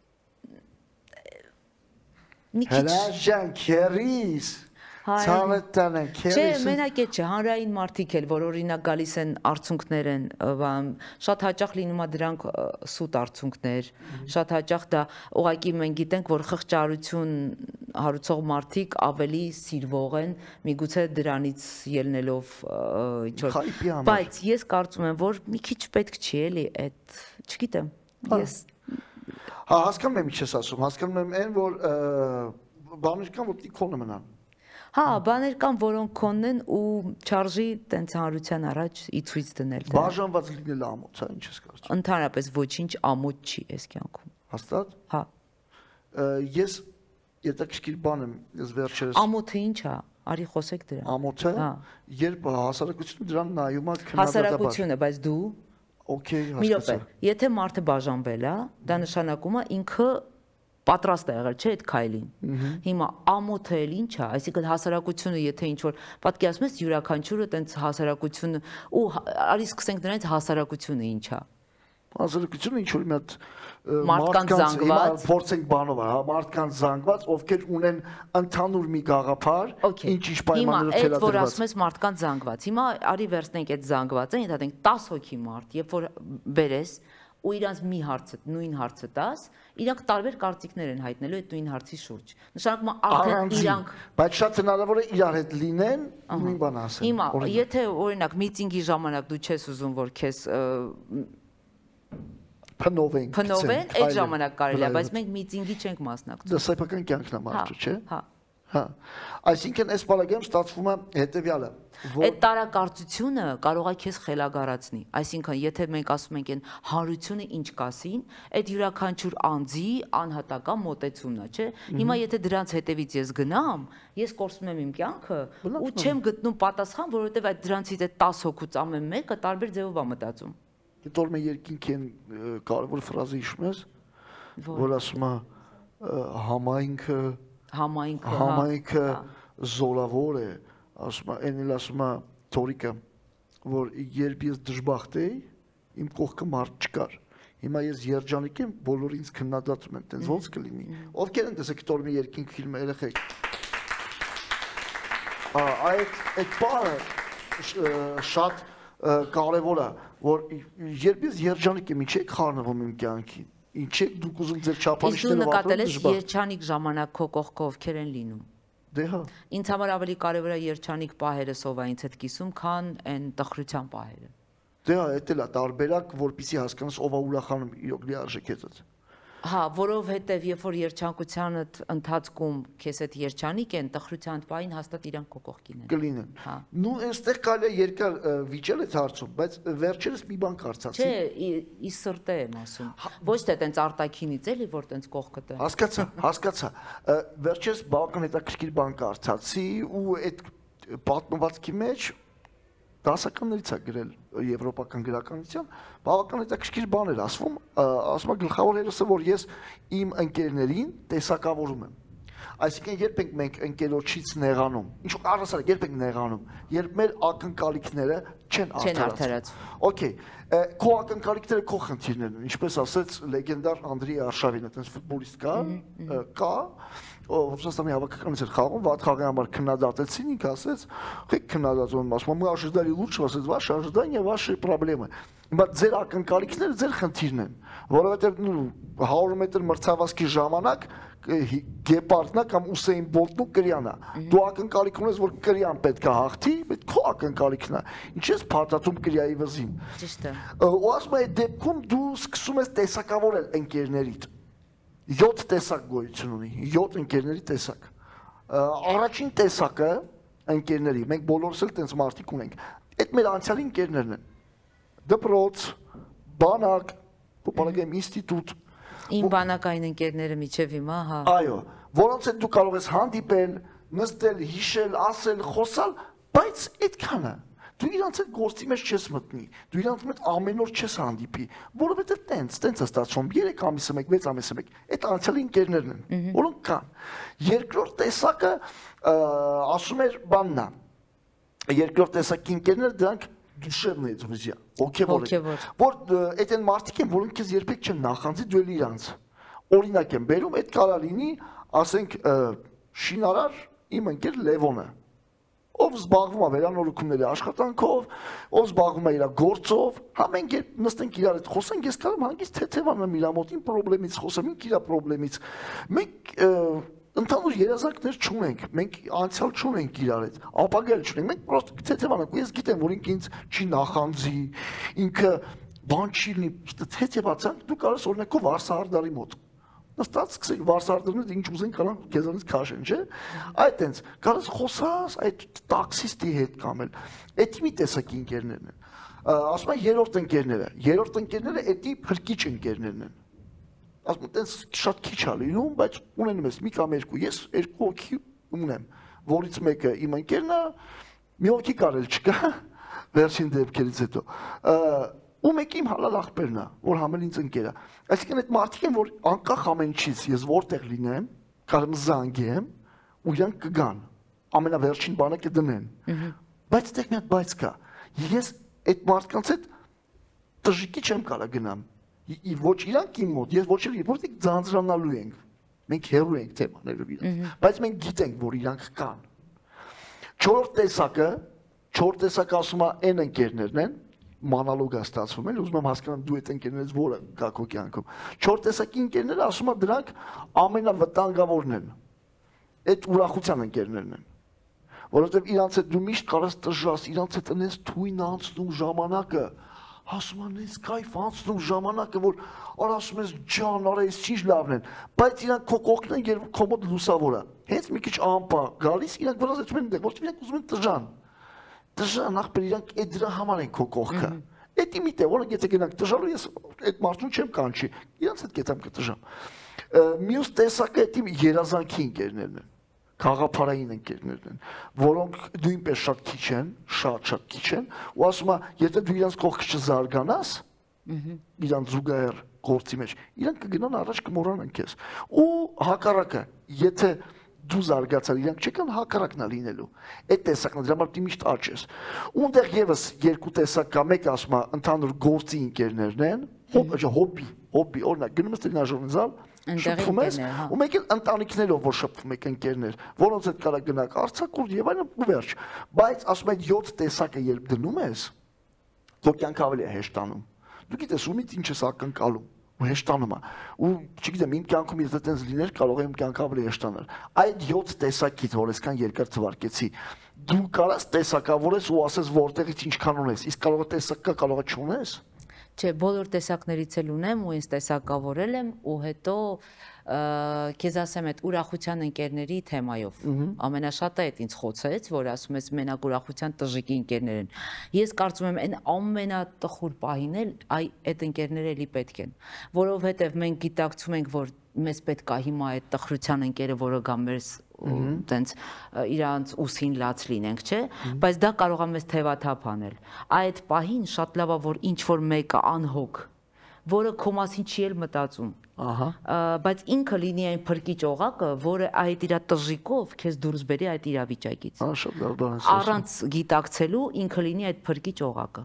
մի քիչ Հրաժան քերիս Ցավետան են քերիս Չէ, մենակ է չէ, հանրային մարդիկ էլ, որ օրինակ գալիս են արցունքներ են, շատ հաճախ լինում է դրանք սուտ արցունքներ, շատ հաճախ դա ուղղակի մենք գիտենք, որ խղճարություն հարուցող մարդիկ ավելի սիրվող են, միգուցե դրանից ելնելով ինչ որ, բայց ես կարծում եմ, որ մի քիչ պետք չի էլի այդ, չգիտեմ, ես Հա, հասկանում եմ ինչ ես ասում, հասկանում եմ այն, որ բաներ կան, որ պիտի քոնը մնան Հա, բաներ կան, որոնք քոնն են ու չարժի տենց հանրության առաջ ի ցույց դնել դա։ Բաժանված լինել ամոթ, հա, ինչ ես կարծում։ Ընդհանրապես ոչինչ ամոթ չի այս կյանքում։ Հաստատ։ Հա։ Ես հետաքրքիր բան եմ, ես վերջերս Ամոթը ինչ է, արի խոսեք դրան։ Ամոթը, երբ հասարակությունը դրան նայում է քննադատաբար։ Հասարակությունը, բայց դու Okay, Մի րոպե, եթե մարդը բաժանվել է, դա նշանակում է ինքը պատրաստ է եղել, չէ՞ այդ քայլին։ Հիմա ամոթը էլ ինչ է, այսինքն հասարակությունը, եթե ինչ որ պատկերացնում ես յուրաքանչյուրը տենց հասարակությունը ու արի սկսենք դրանից հասարակությունը ինչ է։ Հասարակությունը ինչ որ մի հատ մարդկանց զանգված, փորձենք բանով, հա, մարդկանց զանգված, ովքեր ունեն ընդհանուր մի գաղափար, ինչ-ինչ պայմաններով թելադրված։ Հիմա այդ որ թելադրված։ ասում ես մարդկանց զանգված, հիմա արի վերցնենք այդ զանգվածը, ենթադրենք դաս հոգի մարդ, երբ որ բերես ու իրանց մի հարցը, նույն հարցը տաս, իրանք տարբեր կարծիքներ են հայտնելու այդ նույն հարցի շուրջ։ Նշանակում է արդեն իրանք, բայց շատ հնարավոր է իրար հետ լինեն, նույն բան ասեն։ Հիմա, եթե օրինակ միտինգի ժամանակ դու չես ուզում, որ քեզ Փնովեն։ Փնովեն, այդ ժամանակ կարելի է, բայց մենք միտինգի չենք մասնակցում։ Դա սեփական կյանքն է մարդու, չէ՞։ Հա։ Հա։ Այսինքն այս բալագայում ստացվում է հետեւյալը։ Այդ տարակարծությունը կարող է քեզ խելագարացնի։ Այսինքն, եթե մենք ասում ենք այն հանրությունը ինչ կասին, այդ յուրաքանչյուր անձի անհատական մոտեցումն է, չէ՞։ Հիմա եթե դրանց հետևից ես գնամ, ես կորցնում եմ իմ կյանքը ու չեմ գտնում պատասխան, որովհետև այդ դրանցից այդ տասը հոգուց ամեն մեկը տարբեր ձևով է մտածում։ Դոր մե երկինքեն կարևոր ֆրազը հիշում ես, որ ասում է համայնքը համայնքը համայնքը զորավոր է, ասում է, այն էլ ասում է Թորիկը, որ երբ ես դժբախտ էի, իմ կողքը մարդ չկար։ Հիմա ես երջանիկ եմ, բոլորը ինձ քննադատում են, տենց ոնց կլինի։ Ովքեր են տեսեք Տոր մի երկինք ֆիլմը երեխեք։ Այդ այդ բանը շատ կարևոր է, որ երբ ես երջանիկ եմ, ինչ եք խառնվում իմ կյանքին, ինչ եք դուք ուզում ձեր չափանիշները վարդել դժբախտ։ Իսկ դու նկատել ես երջանիկ ժամանակ քո կողքը ովքեր են լինում։ Դե հա։ Ինձ համար ավելի կարևոր է երջանիկ պահերը սովայինց հետ կիսում, քան այն տխրության պահերը։ Դե հա, դա էլ է տարբերակ, որպեսզի հասկանաս ով է ուրախանում իրոք լիարժեք հետդ։ Հա, որովհետև երբ որ երջանկության ընթացքում քեզ այդ երջանիկ են, տխրության պահին հաստատ իրանք քո կողքին են։ Կլինեն։ Հա։ Նու այստեղ կարելի է երկար վիճել այդ հարցում, բայց վերջերս մի բան կարծացի։ Չէ, ի սրտե եմ ասում։ Ոչ թե տենց արտաքինից էլի, որ տենց կողքդ է։ Հասկացա, հասկացա։ Վերջերս բավական հետաքրքիր բան կարծացի ու այդ պատմվածքի մեջ դասականներից է գրել եվրոպական գրականության, բավական հետաքրքիր բաներ ասվում, ասում է գլխավոր հերոսը, որ ես իմ ընկերներին տեսակավորում եմ։ Այսինքն երբ ենք մենք ընկերոջից նեղանում, ինչ առասարակ երբ ենք նեղանում, երբ մեր ակնկալիքները չեն արդարացվում։ Okay, քո ակնկալիքները քո խնդիրներն են, ինչպես ասեց լեգենդար Անդրեյ Արշավինը, այդպես ֆուտբոլիստ կա, կա Ռուսաստանի հավաքականից էր խաղում, վատ խաղի համար քննադատեցին, ինքը ասեց, «Եք քննադատում, ասում, мы ожидали лучшего, ասեց, ваши ожидания, ваши проблемы»։ Հիմա ձեր ակնկալիքները ձեր խնդիրն են, որովհետև հարյուր մետր մրցավազքի ժամանակ Գեպարդն է կամ Ուսեյն Բոլտն ու Կրյանն է։ Դու ակնկալիք ունես, որ Կրյան պետք է հաղթի, բայց քո ակնկալիքն է։ Ինչ ես փաթաթում Կրյայի վզին։ Ճիշտ է։ Ու ասում եմ, այդ դեպքում դու սկսում ես տեսակավորել ընկերներիդ։ յոթ տեսակ գոյություն ունի, յոթ ընկերների տեսակ։ Առաջին տեսակը ընկերների, մենք բոլորս էլ տենց մարդիկ ունենք։ Այդ մեր անցյալի ընկերներն են։ Դպրոց, բանակ, բանական ինստիտուտ։ Իմ բանակային ընկերները միջև հիմա, հա։ Այո, որոնց հետ դու կարող ես հանդիպել, նստել, հիշել, ասել, խոսալ, բայց այդքանը։ Դու իրանց հետ գործի մեջ չես մտնի, դու իրանց հետ ամեն օր չես հանդիպի, որովհետև տենց, տենց է ստացվում, երեք ամիսը մեկ, վեց ամիսը մեկ, այդ անցյալի ընկերներն են, որոնք կան։ Երկրորդ տեսակը ասում էր բանն է, երկրորդ տեսակի ընկերները դրանք դուշևնные друзья, հոգևոր, որ այդ են մարդիկ են, որոնք քեզ երբեք չեն նախանձի, դու էլ իրանց։ Օրինակ եմ բերում, այդ կարա լինի, ասենք շինարար իմ ընկեր Լևոնը, ով զբաղվում է վերանորոգումների աշխատանքով, ով զբաղվում է իր գործով, համենք նստենք իրար հետ խոսենք, ես կարամ հանգիստ թեթևանամ իր մոտ, իմ խնդրից խոսեմ, ինք իր խնդրից։ Մենք ընդհանուր երազանքներ չունենք, մենք անցյալ չունենք իրար հետ, ապագա չունենք, մենք պրոստը թեթևանանք, ու ես գիտեմ, որ ինքը ինձ չի նախանձի, ինքը բան չի լինի, թեթևացանք, դու կարող ես օրինակով Վարսահարդարի մոտ նստած սկսենք Վարսահարդարները ինչ ուզեն կանան քեզանից քաշեն, չէ՞։ Այդ տենց, կարաս խոսաս այդ տաքսիստի հետ կամ էլ, էդի մի տեսակի ընկերներն են։ Ասում են երրորդ ընկերները, երրորդ ընկերները էդի փրկիչ ընկերներն են։ Ասում են տենց շատ քիչ է լինում, բայց ունենում ես մի կամ երկու, ես երկու հոգի ունեմ, որից մեկը իմ ընկերն է, մի հոգի կարել չկա, վերջին դեպքերից հետո։ Ու մեկը իմ հալալ ախպերն է, որ համել ինձ ընկեր է։ Այսինքն այդ մարդիկ են, որ անկախ ամեն ինչից ես որտեղ լինեմ, կարող եմ զանգեմ ու իրանք կգան, ամենավերջին բանը կդնեն։ Բայց դեք մի հատ բայց կա։ Ես այդ մարդկանց հետ տժժիկի չեմ կարող գնամ։ Ոչ իրանք իմ մոտ, ես ոչ էլ որտեղ ձանձրանալու ենք։ Մենք հեռու ենք թեմաներով իրանք, բայց մենք գիտենք, որ իրանք կան։ Չորրորդ տեսակը, չորրորդ տեսակը ասում է այն ընկերներն են, մանալոգա ստացվում էլ, ուզում եմ հասկանամ դու այդ ընկերներից որը կա քո կյանքում։ Չորրորդ տեսակի ընկերները ասում են դրանք ամենավտանգավորն են։ Այդ ուրախության ընկերներն են։ Որովհետև իրանց հետ դու միշտ կարաս տժժաս, իրանց հետ այնպես թույն անցնում ժամանակը, ասում են այս կայֆ անցնում ժամանակը, որ արա ասում ես ջան, արա այս ինչ լավն են, բայց իրանք քո կողքն են եւ քո մոտ լուսավոր է։ Հենց մի քիչ ամպա գալիս, իրանք վրազեցում են դե, ոչ իրանք ուզում են տժան։ Տժան ախպեր իրանք այդ դրա համար են քո կողքը։ Էդի մի տեղ, որը եթե գնանք տժալու, ես այդ մարդուն չեմ կանչի, իրանց հետ կետամ կտժամ։ Մյուս տեսակը էդի երազանքի ընկերներն են, քաղաքապարային ընկերներն են, որոնք նույնպես շատ քիչ են, շատ-շատ քիչ են, ու ասում է, եթե դու իրանց կողքը չզարգանաս, իրանց զուգահեռ գործի մեջ, իրանք կգնան առաջ կմոռանան քեզ։ Ու հակառակը, եթե դու զարգացար, իրանք չկան հակառակն է լինելու։ Այդ տեսակն է, դրա համար դու միշտ աճ ես։ Ունդեղ եւս երկու տեսակ կա, մեկը ասում է ընդհանուր գործի ընկերներն են, հոբբի, հոբբի, օրինակ գնում ես տրենաժորի զալ, շփվում ես, ու մեկ էլ ընտանիքներով որ շփվում եք ընկերներ, որոնց հետ կարա գնաք արձակուրդ եւ այլն ու վերջ։ Բայց ասում են յոթ տեսակը երբ դնում ես, քո կյանքը ավելի է հեշտանում։ Դու գիտես ումից ինչ ես ակնկալում, ու հեշտանում է։ Ու չգիտեմ, իմ կյանքում եթե տենց լիներ, կարող է իմ կյանքը ավելի հեշտանալ։ Այդ յոթ տեսակից, որ այսքան երկար թվարկեցի, դու կարաս տեսակավորես ու ասես որտեղից ինչքան ունես, իսկ կարող է տեսակ կա, կարող է չունես։ Չէ, բոլոր տեսակներից էլ ունեմ ու ինձ տեսակավորել եմ ու հետո քեզ ասեմ այդ ուրախության ընկերների թեմայով։ Ամենաշատը այդ ինձ խոցեց, որ ասում ես մենակ ուրախության տժժիկի ընկերներ են։ Ես կարծում եմ այն ամենատխուր պահին էլ այ այդ ընկերները էլի պետք են, որովհետև մենք գիտակցում ենք, որ մեզ պետք է հիմա այդ տխրության ընկերը, որը գա մեր տենց իրանց ուսին լաց լինենք, չէ, բայց դա կարող է մեզ թևաթափ անել։ Այդ պահին շատ լավ է, որ ինչ որ մեկը անհոգ, որը քո մասին չի էլ մտածում, բայց ինքը լինի այն փրկիչ օղակը, որը այդ իր տժժիկով քեզ դուրս բերի այդ իրավիճակից։ Առանց գիտակցելու ինքը լինի այդ փրկիչ օղակը։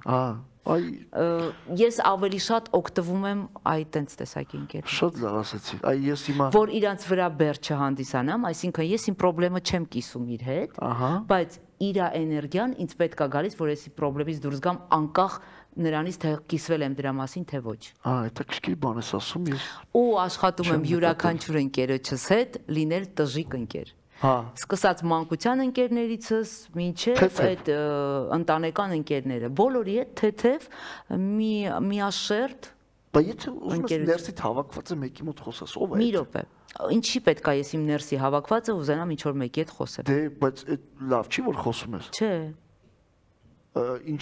Ես ավելի շատ օգտվում եմ այդ տենց տեսակի ընկերներից։ Շատ լավ ասացի։ Այ ես հիմա որ իրանց վրա բեր չհանդիսանամ, այսինքն ես իմ խնդրեմը չեմ կիսում իր հետ, բայց իր էներգիան ինձ պետք է գալիս, որ ես իմ խնդրից դուրս գամ անկախ նրանից թե կիսվել եմ դրա մասին թե ոչ։ Ահա, դա քիչ բան ես ասում ես։ Ու աշխատում եմ յուրաքանչյուր ընկերոջս հետ լինել տժժիկ ընկեր։ Սկսած մանկության ընկերներիցս մինչև այդ ընտանեկան ընկերները, բոլորի հետ թեթև միաշերտ։ Բայց եթե ուզում ես ներսիդ հավաքվածը մեկի մոտ խոսես, ով է։ Մի րոպե։ Ինչի պետք է ես իմ ներսի հավաքվածը ուզենամ ինչ որ մեկի հետ խոսեմ։ Դե, բայց այդ լավ չի որ խոսում ես։ Չէ։ Ինչի։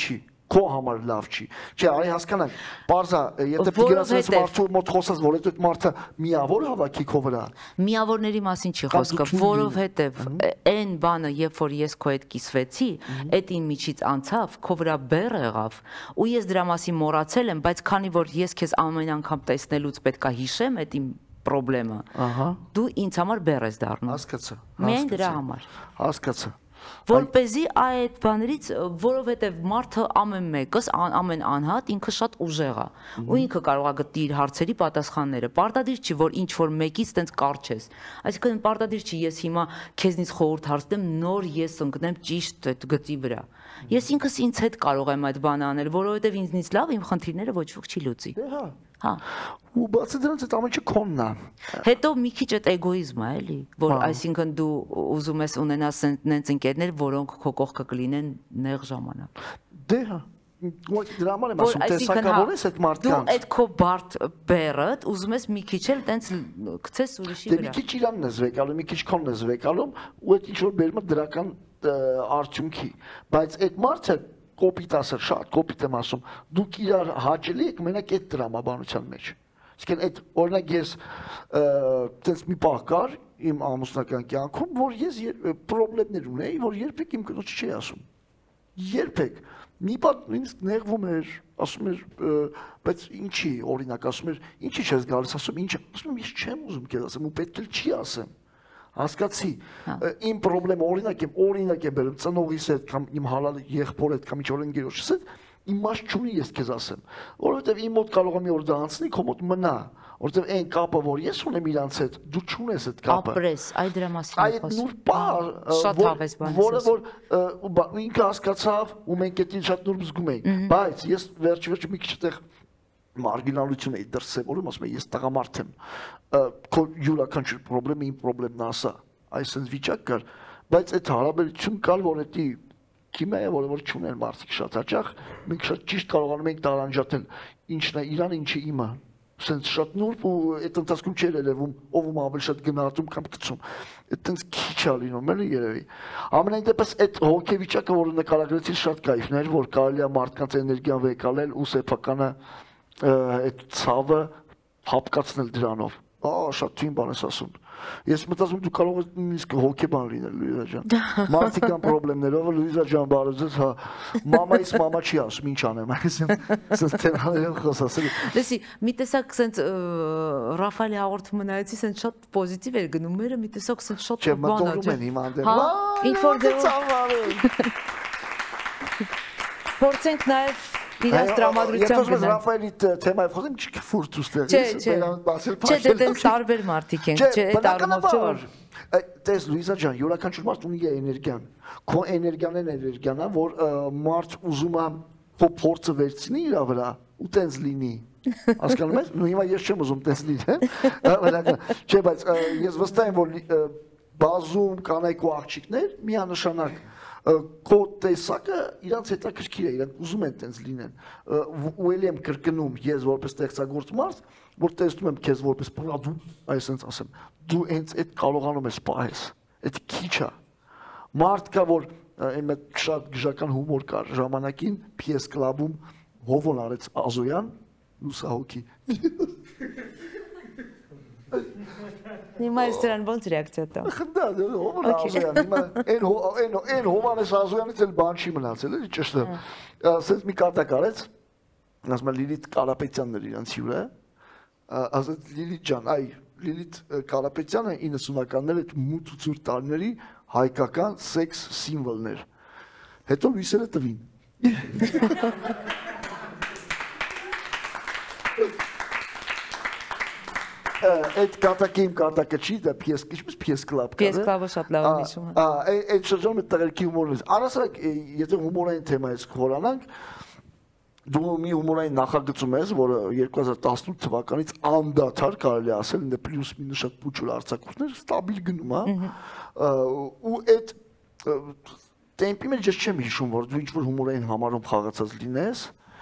քո համար լավ չի։ Չէ, արի հասկանանք, բարձա, եթե պիտի գնաս մարդու մոտ խոսած, որ այդ մարդը միավոր հավաքի քո վրա։ Միավորների մասին չի խոսքը, որովհետև այն բանը, երբ որ ես քո հետ կիսվեցի, այդ իմ միջից անցավ, քո վրա բեռ եղավ, ու ես դրա մասին մոռացել եմ, բայց քանի որ ես քեզ ամեն անգամ տեսնելուց պետքա հիշեմ այդ իմ պրոբլեմը։ Ահա։ Դու ինձ համար բեռ ես դառնում։ Հասկացա։ Միայն դրա համար։ Հասկացա։ Որպեսզի այդ բաներից, որովհետև մարդը ամեն մեկս, ամեն անհատ ինքը շատ ուժեղ է, ու ինքը կարող է գտնել իր հարցերի պատասխանները։ Պարտադիր չի, որ ինչ որ մեկից տենց կարճես։ Այսինքն պարտադիր չի ես հիմա քեզնից խորհուրդ հարցնեմ, նոր ես ընկնեմ ճիշտ այդ գծի վրա։ Ես ինքս ինձ հետ կարող եմ այդ բանը անել, որովհետև ինձնից լավ իմ խնդիրները ոչ ոք չի լուծի։ Հա։ Հա։ Ու բացի դրանից այդ ամենը քոնն է։ Հետո մի քիչ այդ էգոիզմը է, էլի, որ այսինքն դու ուզում ես ունենաս նենց ընկերներ, որոնք քո կողքը կլինեն նեղ ժամանակ։ Դե հա։ Դրա համար եմ ասում, տեսակավորես այդ մարդկանց։ Դու այդ քո բարդ բեռդ ուզում ես մի քիչ էլ տենց գցես ուրիշի վրա։ Դե մի քիչ իրանն ես վեկալում, մի քիչ քոնն ես վեկալում, ու այդ ինչ որ բերում է դրական արդյունքի, բայց այդ մարդը կոպիտ ասել, շատ կոպիտ եմ ասում, դուք իրար հաճելի եք մենակ այդ դրամաբանության մեջ։ Իսկեն այդ օրինակ ես տենց մի պահ կար իմ ամուսնական կյանքում, որ ես պրոբլեմներ ունեի, որ երբեք իմ կնոջը չի ասում։ Երբեք։ Մի պահ ինձ նեղվում էր, ասում էր, բայց ինչի, օրինակ ասում էր, ինչի չես գալիս, ասում ինչ, ասում եմ, ես չեմ ուզում քեզ ասեմ, ու պետք էլ չի ասեմ։ Հասկացի, իմ պրոբլեմը օրինակ եմ, օրինակ եմ բերում ծնողիս հետ կամ իմ հալալ եղբոր հետ կամ ինչ որ ընկերոջս հետ, իմաստ չունի ես քեզ ասեմ, որովհետև իմ մոտ կարող է մի օր դա անցնի, քո մոտ մնա, որովհետև այն կապը, որ ես ունեմ իրանց հետ, դու չունես այդ կապը։ Ապրես, այ դրա մասին եմ խոսում։ Այդ նոր բառ, շատ հավես բան է։ Որը որ ինքը հասկացավ ու մենք այդին շատ նոր զգում էինք, բայց ես վերջ-վերջ մի քիչ այդտեղ մարգինալություն էի դրսևորում, ասում եմ, ես տղամարդ եմ, քո յուրաքանչյուր պրոբլեմը իմ պրոբլեմն ասա, այսպես վիճակ կար, բայց այդ հարաբերություն կար, որ էդի քիմիա է, որը որ չուներ մարդիկ շատ հաճախ, մենք շատ ճիշտ կարողանում ենք տարանջատել, ինչն է իրան, ինչը իմը, սենց շատ նուրբ ու այդ ընթացքում չէր երևում, ով ում ավելի շատ գնահատում կամ գցում, այդտենց քիչ է լինում, էլի երևի։ Ամենայն դեպս այդ հոգեվիճակը, որը նկարագրեցի, շատ կայֆն էր, որ կարելի է մարդկանց էներգիան վեկալել ու սեփականը այդ ցավը հապկացնել դրանով։ Ա, շատ թույն բան ես ասում։ Ես մտածում դու կարող ես նույնիսկ հոգեբան լինել, Լուիզա ջան։ Մարդիկ կան պրոբլեմներով, Լուիզա ջան բարոզեց, հա, մամայիս մամա չի ասում, ինչ անեմ, այսպես տենալերով խոսասել։ Լսի, մի տեսակ սենց Ռաֆայելի հաղորդումը նայեցի, սենց շատ պոզիտիվ էր գնում, մերը մի տեսակ սենց շատ բան է։ Չէ, մտորում են հիմա դեռ։ Հա, ինչ որ դեռ։ Փորձենք նաև իրաց տրամադրությամբ գնալ։ Եթե Ռաֆայելի թեմայով խոսեմ, չի ֆուրտ ուստեղից, բերան բացել փաշել։ Չէ, դե տենց տարբեր մարդիկ են, չէ, այդ առումով չէ որ։ Տես Լուիզա ջան, յուրաքանչյուր մարդ ունի էներգիան։ Քո էներգիան է էներգիան, որ մարդ ուզում է քո փորձը վերցնի իր վրա ու տենց լինի։ Հասկանում ես։ Նու հիմա ես չեմ ուզում տենց լինել։ Չէ, բայց ես վստահ եմ, որ բազում կանայք ու աղջիկներ միանշանակ քո տեսակը իրանց հետաքրքիր է, իրանք ուզում են տենց լինեն։ Ու ելի եմ կրկնում ես որպես ստեղծագործ մարդ, որ տեսնում եմ քեզ որպես պրոդուկտ, այսպես ասեմ, դու հենց այդ կարողանում ես պահես։ Այդ քիչ է։ Մարդ կա, որ այն շատ գժական հումոր կար ժամանակին P S Club-ում Հովոն արեց Ազոյան, լուսահոգի։ Հիմա ես դրան ոնց ռեակցիա տամ։ Խնդա, Հովոն Ազոյան, հիմա այն այն այն Հովանես Ազոյանից էլ բան չի մնացել, էլի ճիշտ է։ Ասես մի կարտակ արեց, ասում է Լիլիթ Կարապետյանն էր իրանց հյուրը, ասեց Լիլիթ ջան, այ Լիլիթ Կարապետյանը իննսունականներ այդ մութ ու ցուրտ տարիների հայկական սեքս սիմվոլներ։ Հետո լույսերը տվին։ Այդ կատակի իմ կատակը չի, դա P S, ինչպես P S Club կա։ P S Club-ը շատ լավ եմ հիշում։ Ա, այդ շրջանում տղերքի հումորն է։ Առասարակ, եթե հումորային թեմայից խորանանք, դու մի հումորային նախագծում ես, որը երկու հազար տասնութ թվականից անդադար կարելի ասել, ինձ պլյուս մինուս շատ փուչուր արձակուրդներ, ստաբիլ գնում է։ Ու այդ տեմպի մեջ ես չեմ հիշում, որ դու ինչ-որ հումորային համարում խաղացած լինես,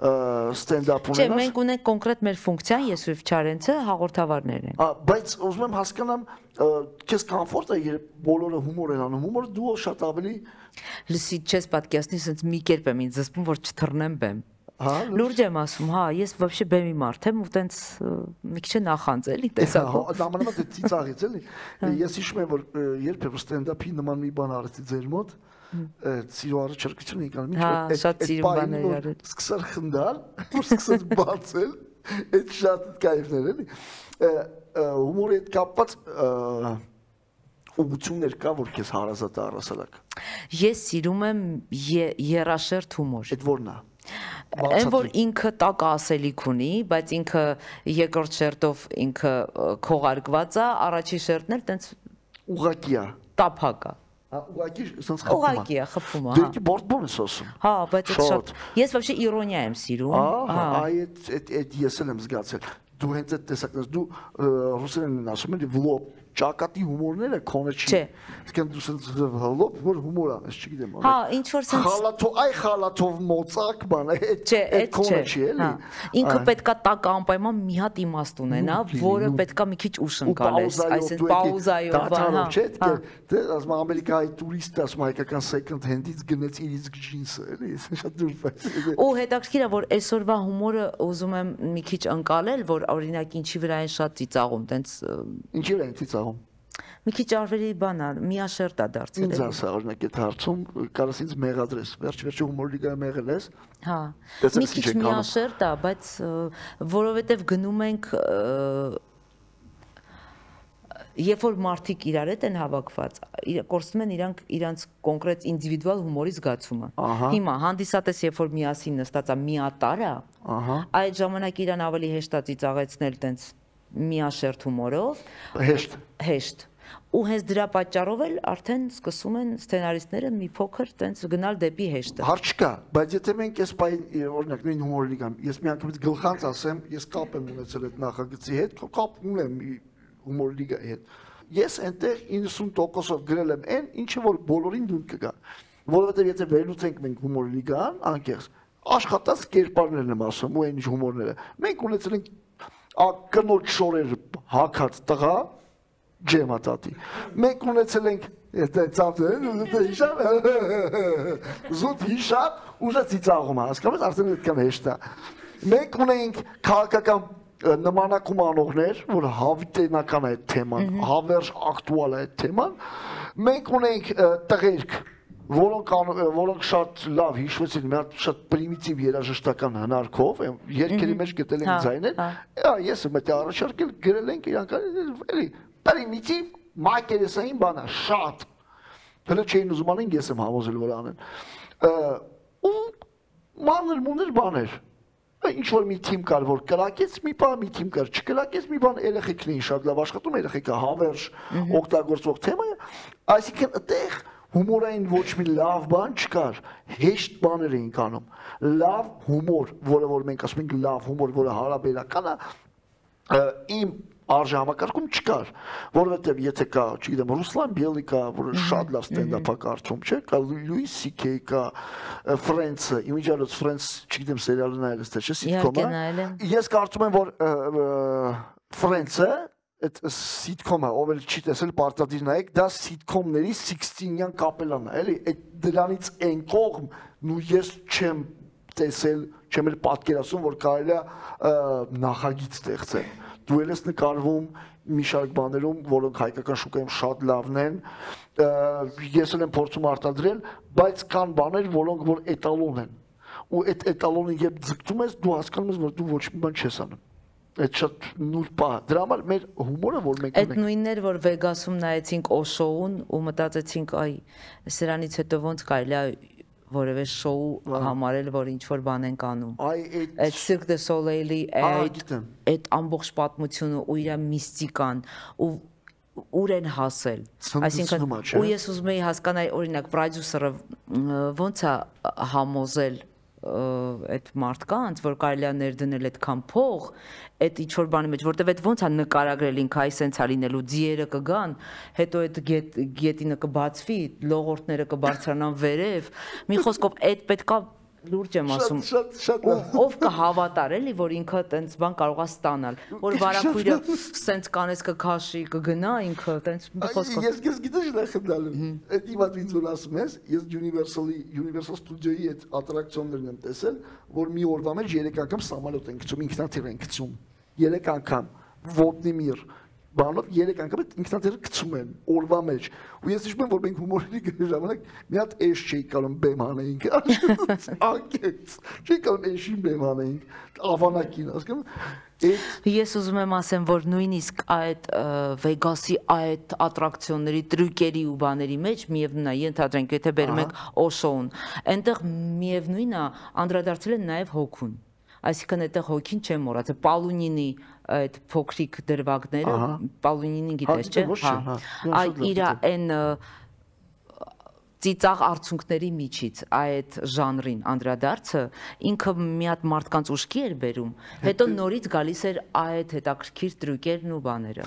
stand-up Չէ, ունենաս։ մենք ունենք կոնկրետ մեր ֆունկցիան, ես ու Չարենցը հաղորդավարներ ենք։ Բայց ուզում եմ հասկանամ, քեզ կոմֆորտ է, երբ բոլորը հումոր են անում, հումորը դու շատ ավելի Լսի չես պատկերացնի, ասենց մի կերպ եմ ինձ զսպում, որ չթռնեմ բեմ։ Հա, լուրջ եմ ասում, հա, ես вообще բեմի մարդ եմ ու տենց մի քիչ նախանձ էլի տեսակով։ Նամանավանդ է ծիծաղից էլի։ Ես հիշում եմ, որ երբևէ stand-up-ի նման մի բան արեցի ձեր մոտ, սիրո առաջարկություն էի անում, Հա, շատ սիրուն բաներ արել։ Սկսար խնդալ, որ սկսած բացել, այդ շատ կայֆներ էլի։ Հումորի հետ կապված ուղղություններ կա, որ քեզ հարազատ է առասարակ։ Ես սիրում եմ երաշերտ հումոր։ Այդ որն է։ Այն որ ինքը տակ ասելիք ունի, բայց ինքը երկրորդ շերտով ինքը քողարկված է, առաջի շերտն էլ տենց ուղղակի է։ տափակ է։ Ուղղակի sense խփում է։ Ուղղակի է, խփում է, հա։ Դու բորդ-բորդ ես ասում։ Հա, բայց այդ շատ։ Ես вообще իրոնիա եմ սիրում։ Ահա, այդ այդ ես եմ զգացել։ Դու հենց այդ տեսակնես դու ռուսերենն ասում ես վլոբ ճակատի հումորները քոնը չի։ Իսկեն դու sense վլոբ որ հումոր անես, չգիտեմ։ Հա, ինչ որ sense խալաթով, այ խալաթով մոծակ բան, այդ այդ քոնը չի էլի։ Ինքը պետքա տակ անպայման մի հատ իմաստ ունենա, որը պետքա մի քիչ ուշ ընկալես, այսինքն պաուզայով, հա։ Չէ՞, դե ասում ամերիկայի տուրիստ ասում հայկական second hand-ից գնեց իրից ջինսը, էլի, շատ դուրս է։ Ու հետաքրքիր է, որ այսօրվա հումորը ուզում եմ մի քիչ ընկալել, որ օրինակ ինչի վրա են շատ ծիծաղում, տենց ինչի վրա են ծիծաղում։ Մի քիչ արվելի բան է, միաշերտ է դարձել։ Ինձ ասա, օրինակ այդ հարցում կարաս ինձ մեղադրես, վերջ-վերջը հումոր լիգայի մեղել ես։ Հա։ Մի քիչ միաշերտ է, բայց որովհետև գնում ենք երբ որ մարդիկ իրար հետ են հավաքված, կորցնում են իրանք իրանց կոնկրետ ինդիվիդուալ հումորի զգացումը։ Հիմա հանդիսատես երբ որ միասին նստած է միատար է, այդ ժամանակ իրան ավելի հեշտ է ծիծաղեցնել տենց միաշերտ հումորով։ Հեշտ։ Հեշտ։ Ու հենց դրա պատճառով էլ արդեն սկսում են սցենարիստները մի փոքր տենց գնալ դեպի հեշտը։ Հարց կա, բայց եթե մենք այս պահին օրինակ նույն հումորի կամ ես մի անգամից գլխանց ասեմ, ես կապ եմ ունեցել այդ նախագծի հետ, կապ ունեմ հումոր լիգայի հետ։ Ես այնտեղ իննսուն տոկոսով գրել եմ այն, ինչը որ բոլորին դուր կգա։ Որովհետև եթե վերլուծենք մենք հումոր լիգան, անկեղծ աշխատած կերպարներն եմ ասում, ու այն ինչ հումորները։ Մենք ունեցել ենք կնոջ շորեր հակած տղա ջեմատատի։ Մենք ունեցել ենք եթե ծափը հիշավ զուտ հիշավ ուժը ծիծաղում է, հասկանում ես, արդեն այդքան հեշտ է։ Մենք ունենք քաղաքական նմանակում անողներ, որ հավիտենական է այդ թեման, հավերժ ակտուալ է այդ թեման։ Մենք ունենք տղերք, որոնք որոնք շատ լավ հիշվեցին, մի հատ շատ պրիմիտիվ երաժշտական հնարքով, երգերի մեջ գտել ենք ձայներ։ Ես եմ դա առաջարկել, գրել ենք իրանք էլի պրիմիտիվ մակերեսային բան է, շատ։ Հələ չէին ուզում անեն, ես եմ համոզել որ անեն։ Ու մանր մուներ բաներ։ Ինչ որ մի թիմ կար, որ կրակեց մի բան, մի թիմ կար, չկրակեց մի բան, երեխեքն էին շատ լավ աշխատում, երեխեքը հավերժ օգտագործող թեմա է, այսինքն այդտեղ հումորային ոչ մի լավ բան չկար, հեշտ բաներ էինք անում, լավ հումոր, որը որ մենք ասում ենք լավ հումոր, որը հարաբերական է, իմ արժե համակարգում չկար, որովհետև եթե կա, չգիտեմ, Ռուսլան Բիելիկա, որը շատ լավ ստենդափ է կարծում, չէ՞, կա Լուիս Սի Քեյ, կա Ֆրենցը, իմիջիալոց Ֆրենց, չգիտեմ, սերիալը նայել ես թե չէ, սիտկոմը։ Ես կարծում եմ, որ Ֆրենցը, այդ սիտկոմը, ով էլ չի տեսել, պարտադիր նայեք, դա սիտկոմների սիքստինյան կապելան է, էլի, այդ դրանից այն կողմ, նու ես չեմ տեսել, չեմ էլ պատկերացում, որ կարելի է նախագիծ ստեղծել։ Դու էլ ես նկարվում մի շարք բաներում, որոնք հայկական շուկայում շատ լավն են, ես էլ եմ փորձում արտադրել, բայց կան բաներ, որոնք որ էտալոն են, ու այդ էտալոնը երբ ձգտում ես, դու հասկանում ես, որ դու ոչ մի բան չես անում։ Այդ շատ նուրբ բան է։ Դրա համար մեր հումորը, որ մենք ունենք։ Այդ նույններ, որ Վեգասում նայեցինք Օշոուն ու մտածեցինք, այ սրանից հետո ոնց կարելի է որևէ շոու համարել, որ ինչ-որ բան ենք անում։ Այդ Cirque du Soleil-ի այդ ամբողջ պատմությունը ու իր միստիկան ու ուր են հասել։ Այսինքն ու ես ուզում եի հասկանալ, օրինակ, պրոդյուսերը ոնց է համոզել այդ մարդկանց, որ կարելի է ներդնել այդքան փող, այդ ինչ-որ բանի մեջ, որտեվ այդ ոնց է նկարագրել ինքը, այ սենց է լինելու, ձիերը կգան, հետո այդ գետինը կբացվի, լողորտները կբարձրանան վերև, մի խոսքով այդ պետքա լուրջ եմ ասում։ Շատ շատ Ով կհավատար էլի, որ ինքը տենց բան կարող է ստանալ, որ վարակույրը սենց կանես կքաշի, կգնա ինքը տենց խոսքով։ Ես ես գիտես ինչ եմ դալու։ Այդ իմ ինձ որ ասում ես, ես Universal-ի Universal Studio-ի այդ ատրակցիոններն եմ տեսել, որ մի օրվա մեջ երեք անգամ սամալոտ են գցում, ինքնաթիռ են գցում։ երեք անգամ Վոդնիմիր բանով երեք անգամ ինքնաթիռը գցում են օրվա մեջ։ Ու ես հիշում եմ, որ մենք հումորի գնի ժամանակ մի հատ էշ չէի կարող բեմ անեինք։ Ակեց։ Չի կարող էշին բեմ անեինք ավանակին, ասում Ես ուզում եմ ասեմ, որ նույնիսկ այդ Վեգասի այդ ատրակցիոնների տրյուկերի ու բաների մեջ միևնույն է, ենթադրենք, եթե բերում ենք Օշոուն, այնտեղ միևնույն է անդրադարձել են նաև հոգուն։ Այսինքն այդտեղ հոգին չեմ մոռացել, Պալունինի այդ փոքրիկ դրվագները, Պալունինին գիտես չէ՞, հա, այդ իր այն ծիծաղ արցունքների միջից այդ ժանրին անդրադարձը ինքը մի հատ մարդկանց ուշքի էր բերում, հետո նորից գալիս էր այդ հետաքրքիր տրյուկերն ու բաները,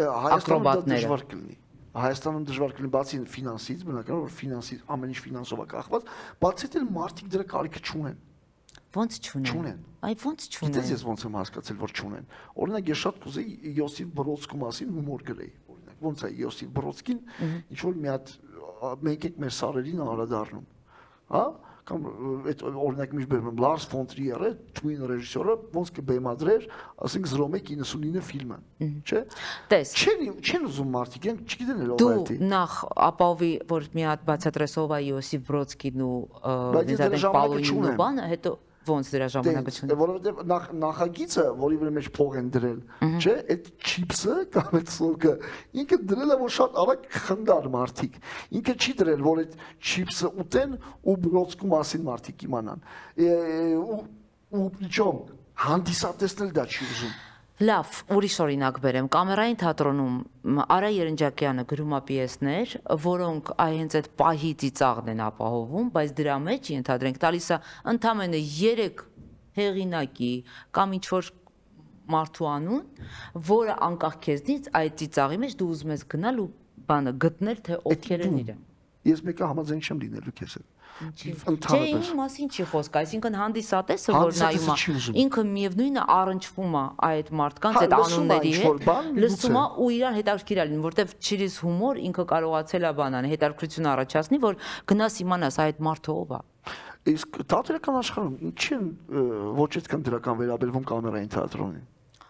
ակրոբատները։ Հայաստանում դժվար կլինի բացի ֆինանսից, բնական որ ֆինանսից ամեն ինչ ֆինանսով է կախված, բացի դեռ մարդիկ դրա կարիքը չունեն։ Ոնց չունեն։ Այ ոնց չունեն։ Գիտես ես ոնց եմ հասկացել, որ չունեն։ Օրինակ ես շատ կուզեի Յոսիֆ Բրոդսկու մասին հումոր գրեի։ Օրինակ ոնց է Յոսիֆ Բրոդսկին ինչ որ մի հատ մենք ենք մեր սարերին անդրադառնում։ Հա? Կամ այդ օրինակ միշտ բերում եմ Լարս ֆոն Տրիերը, Twin ռեժիսորը ոնց կբեմադրեր, ասենք զրոմե իննսունինը ֆիլմը, չէ՞։ Տես։ Չեն չեն ուզում մարդիկ, իրենք չգիտեն ով է դա։ Դու նախ ապահովի, որ մի հատ բացատրես ով է Յոսիֆ Բրոդսկին ու դեզադեն Պալունինն ու բանը, հետո ոնց դրա ժամանակը չունի։ Որովհետև նախ նախագիծը, որի վրա մեջ փող են դրել, չէ, այդ չիփսը կամ այդ սոկը ինքը դրել է որ շատ արագ խնդար մարդիկ։ Ինքը չի դրել, որ այդ չիփսը ուտեն ու բրոդսկու մասին մարդիկ իմանան։ Ու ու իջոմ հանդիսատեսն էլ դա չի ուզում։ Լավ, ուրիշ օրինակ բերեմ, Կամերային թատրոնում Արա Երնջակյանը գրում է պիեսներ, որոնք հենց այդ պահի ծիծաղն են ապահովում, բայց դրա մեջ ենթադրենք տալիս է ընդամենը երեք հեղինակի կամ ինչ-որ մարդու անուն, որը անկախ քեզնից այդ ծիծաղի մեջ դու ուզում ես գնալ ու բանը գտնել, թե ովքեր են իրեն։ Ես մեկը համաձայն չեմ լինելու քեզ հետ։ Չէ, իմ մասին չի խոսք, այսինքն հանդիսատեսը, որ նայում է, ինքը միևնույն է առնչվում է այդ մարդկանց այդ անունների հետ, լսում է ու իրան հետաքրքիր է լինում, որտեվ չիրիս հումոր ինքը կարողացել է բանան հետաքրքրություն առաջացնի, որ գնաս իմանաս այդ մարդը ով է։ Իսկ թատրոնական աշխարհում ինչ են ոչ այդքան դրական վերաբերվում Կամերային թատրոնին։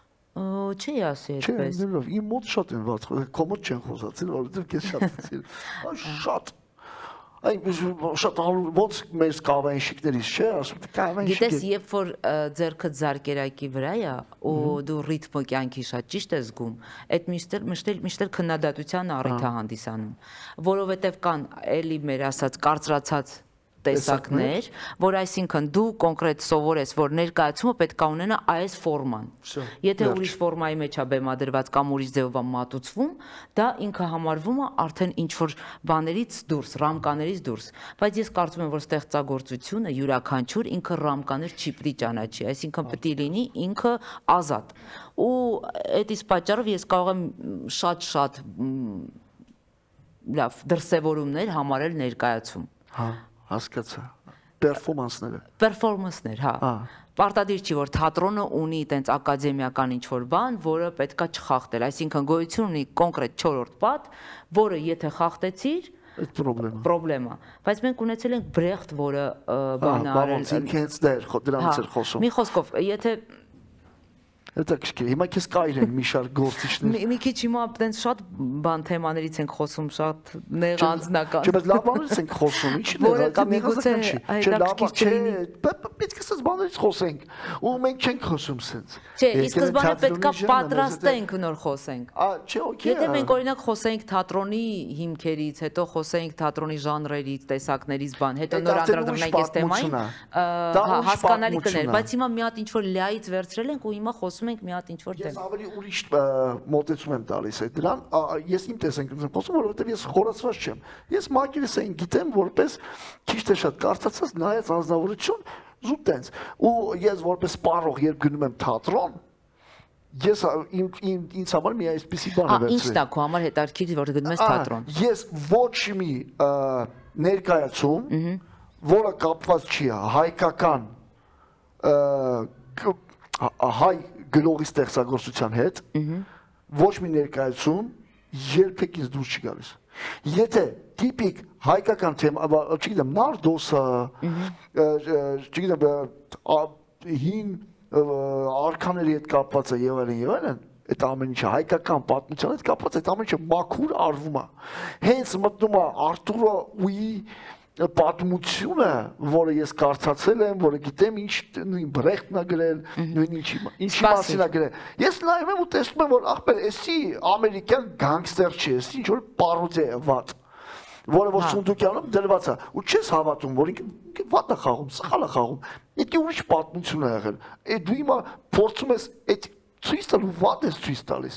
Չի ասի այդպես։ Չէ, իմ մոտ շատ են ված, քո մոտ չեն խոսացել, որովհետև քեզ շատ շատ Ay շատ ոնց մեր կավենշիկներից չէ, ասում թե կավենշիկ։ Գիտես, երբ որ ձեռքը ձարկերակի վրա է ու դու ռիթմը կյանքի շատ ճիշտ ես զգում, այդ միշտ միշտ միշտ քննադատության առիթ է հանդիսանում, որովհետև կան էլի մեր ասած կարծրացած տեսակներ, որ այսինքն դու կոնկրետ սովորես, որ ներկայացումը պետք է ունենա այս ֆորման։ Եթե ուրիշ ֆորմայի մեջ է բեմադրված կամ ուրիշ ձևով է մատուցվում, դա ինքը համարվում է արդեն ինչ-որ բաներից դուրս, ռամկաներից դուրս։ Բայց ես կարծում եմ, որ ստեղծագործությունը յուրաքանչյուր ինքը ռամկաներ չի պիտի ճանաչի, այսինքն պետք է լինի ինքը ազատ։ Ու այդ իսկ պատճառով ես կարող եմ շատ-շատ լավ դրսևորումներ համարել ներկայացում։ Հա Հասկացա, պերֆորմանսները։ Պերֆորմանսներ, հա։ Պարտադիր չի, որ թատրոնը ունի տենց ակադեմիական ինչ-որ բան, որը պետքա չխախտել, այսինքն գոյություն ունի կոնկրետ չորրորդ պատ, որը եթե խախտեցիր, այդ պրոբլեմա։ Պրոբլեմա։ Բայց մենք ունեցել ենք Բրեխտ, որը բանը արել։ Ինքնից դեր, դրանից էր խոսում։ Մի խոսքով, եթե Դա քիչ հիմա քեզ կայրեն մի շարք գործիչներ։ Մի քիչ հիմա այդպես շատ բան թեմաներից ենք խոսում, շատ նեղ անձնական։ Չէ, բայց լավ բաներից ենք խոսում, ի՞նչ նեղ, դա միգուցե չէ, լավ չէ, պետք է սենց բաներից խոսենք, ու մենք չենք խոսում սենց։ Չէ, ի սկզբանե պետք է պատրաստենք նոր խոսենք։ Ա, չէ, օքեյ։ Եթե մենք օրինակ խոսենք թատրոնի հիմքերից, հետո խոսենք թատրոնի ժանրերից, տեսակներից բան, հետո նոր անդրադառնանք այս թեմային, հասկանալի կներ, բայց հիմա մի հատ ինչ-որ լայից վերցրել ենք ու հիմա խոսում ենք մի հատ ինչ-որ դեմ։ Ես ավելի ուրիշ մոտեցում եմ տալիս այդ դրան, ես իմ տեսանկյունից եմ խոսում, որովհետև ես խորացված չեմ։ Ես Մակերեսային գիտեմ որպես քիչ թե շատ կարծացած նայած անձնավորություն, զուտ տենց։ Ու ես որպես սպառող երբ գնում եմ թատրոն, ես ինձ համար մի այսպիսի բան եմ վերցրել։ Ինչ դա քո համար հետաքրքիր որ գնում ես թատրոն։ Ես ոչ մի ներկայացում որը կապված չի հայկական հայ գրողի ստեղծագործության հետ, ոչ մի ներկայացում երբեք ինձ դուրս չի գալիս։ Եթե տիպիկ հայկական թեմա, չգիտեմ, Նարդոսը, չգիտեմ, հին արքաների հետ կապված է եւ այլն եւ այլն, այդ ամեն ինչը հայկական պատմության հետ կապված, այդ ամեն ինչը մաքուր արվում է։ Հենց մտնում է Արտուրո ուի պատմությունը, որը ես կարդացել եմ, որը գիտեմ ինչ նույն Բրեխտն է գրել, նույն ինչի ինչի մասին է գրել։ Ես նայում եմ ու տեսնում եմ, որ ախպեր, էսի ամերիկյան գանգստեր չի, էսի ինչ որ պարոդիա է վատ, որը որ Սունդուկյանում դրված է, ու չես հավատում, որ ինքը վատ է խաղում, սխալ է խաղում։ Դա ուրիշ պատմություն է եղել։ Այդ դու հիմա փորձում ես այդ ցույց տալ ու վատ ես ցույց տալիս։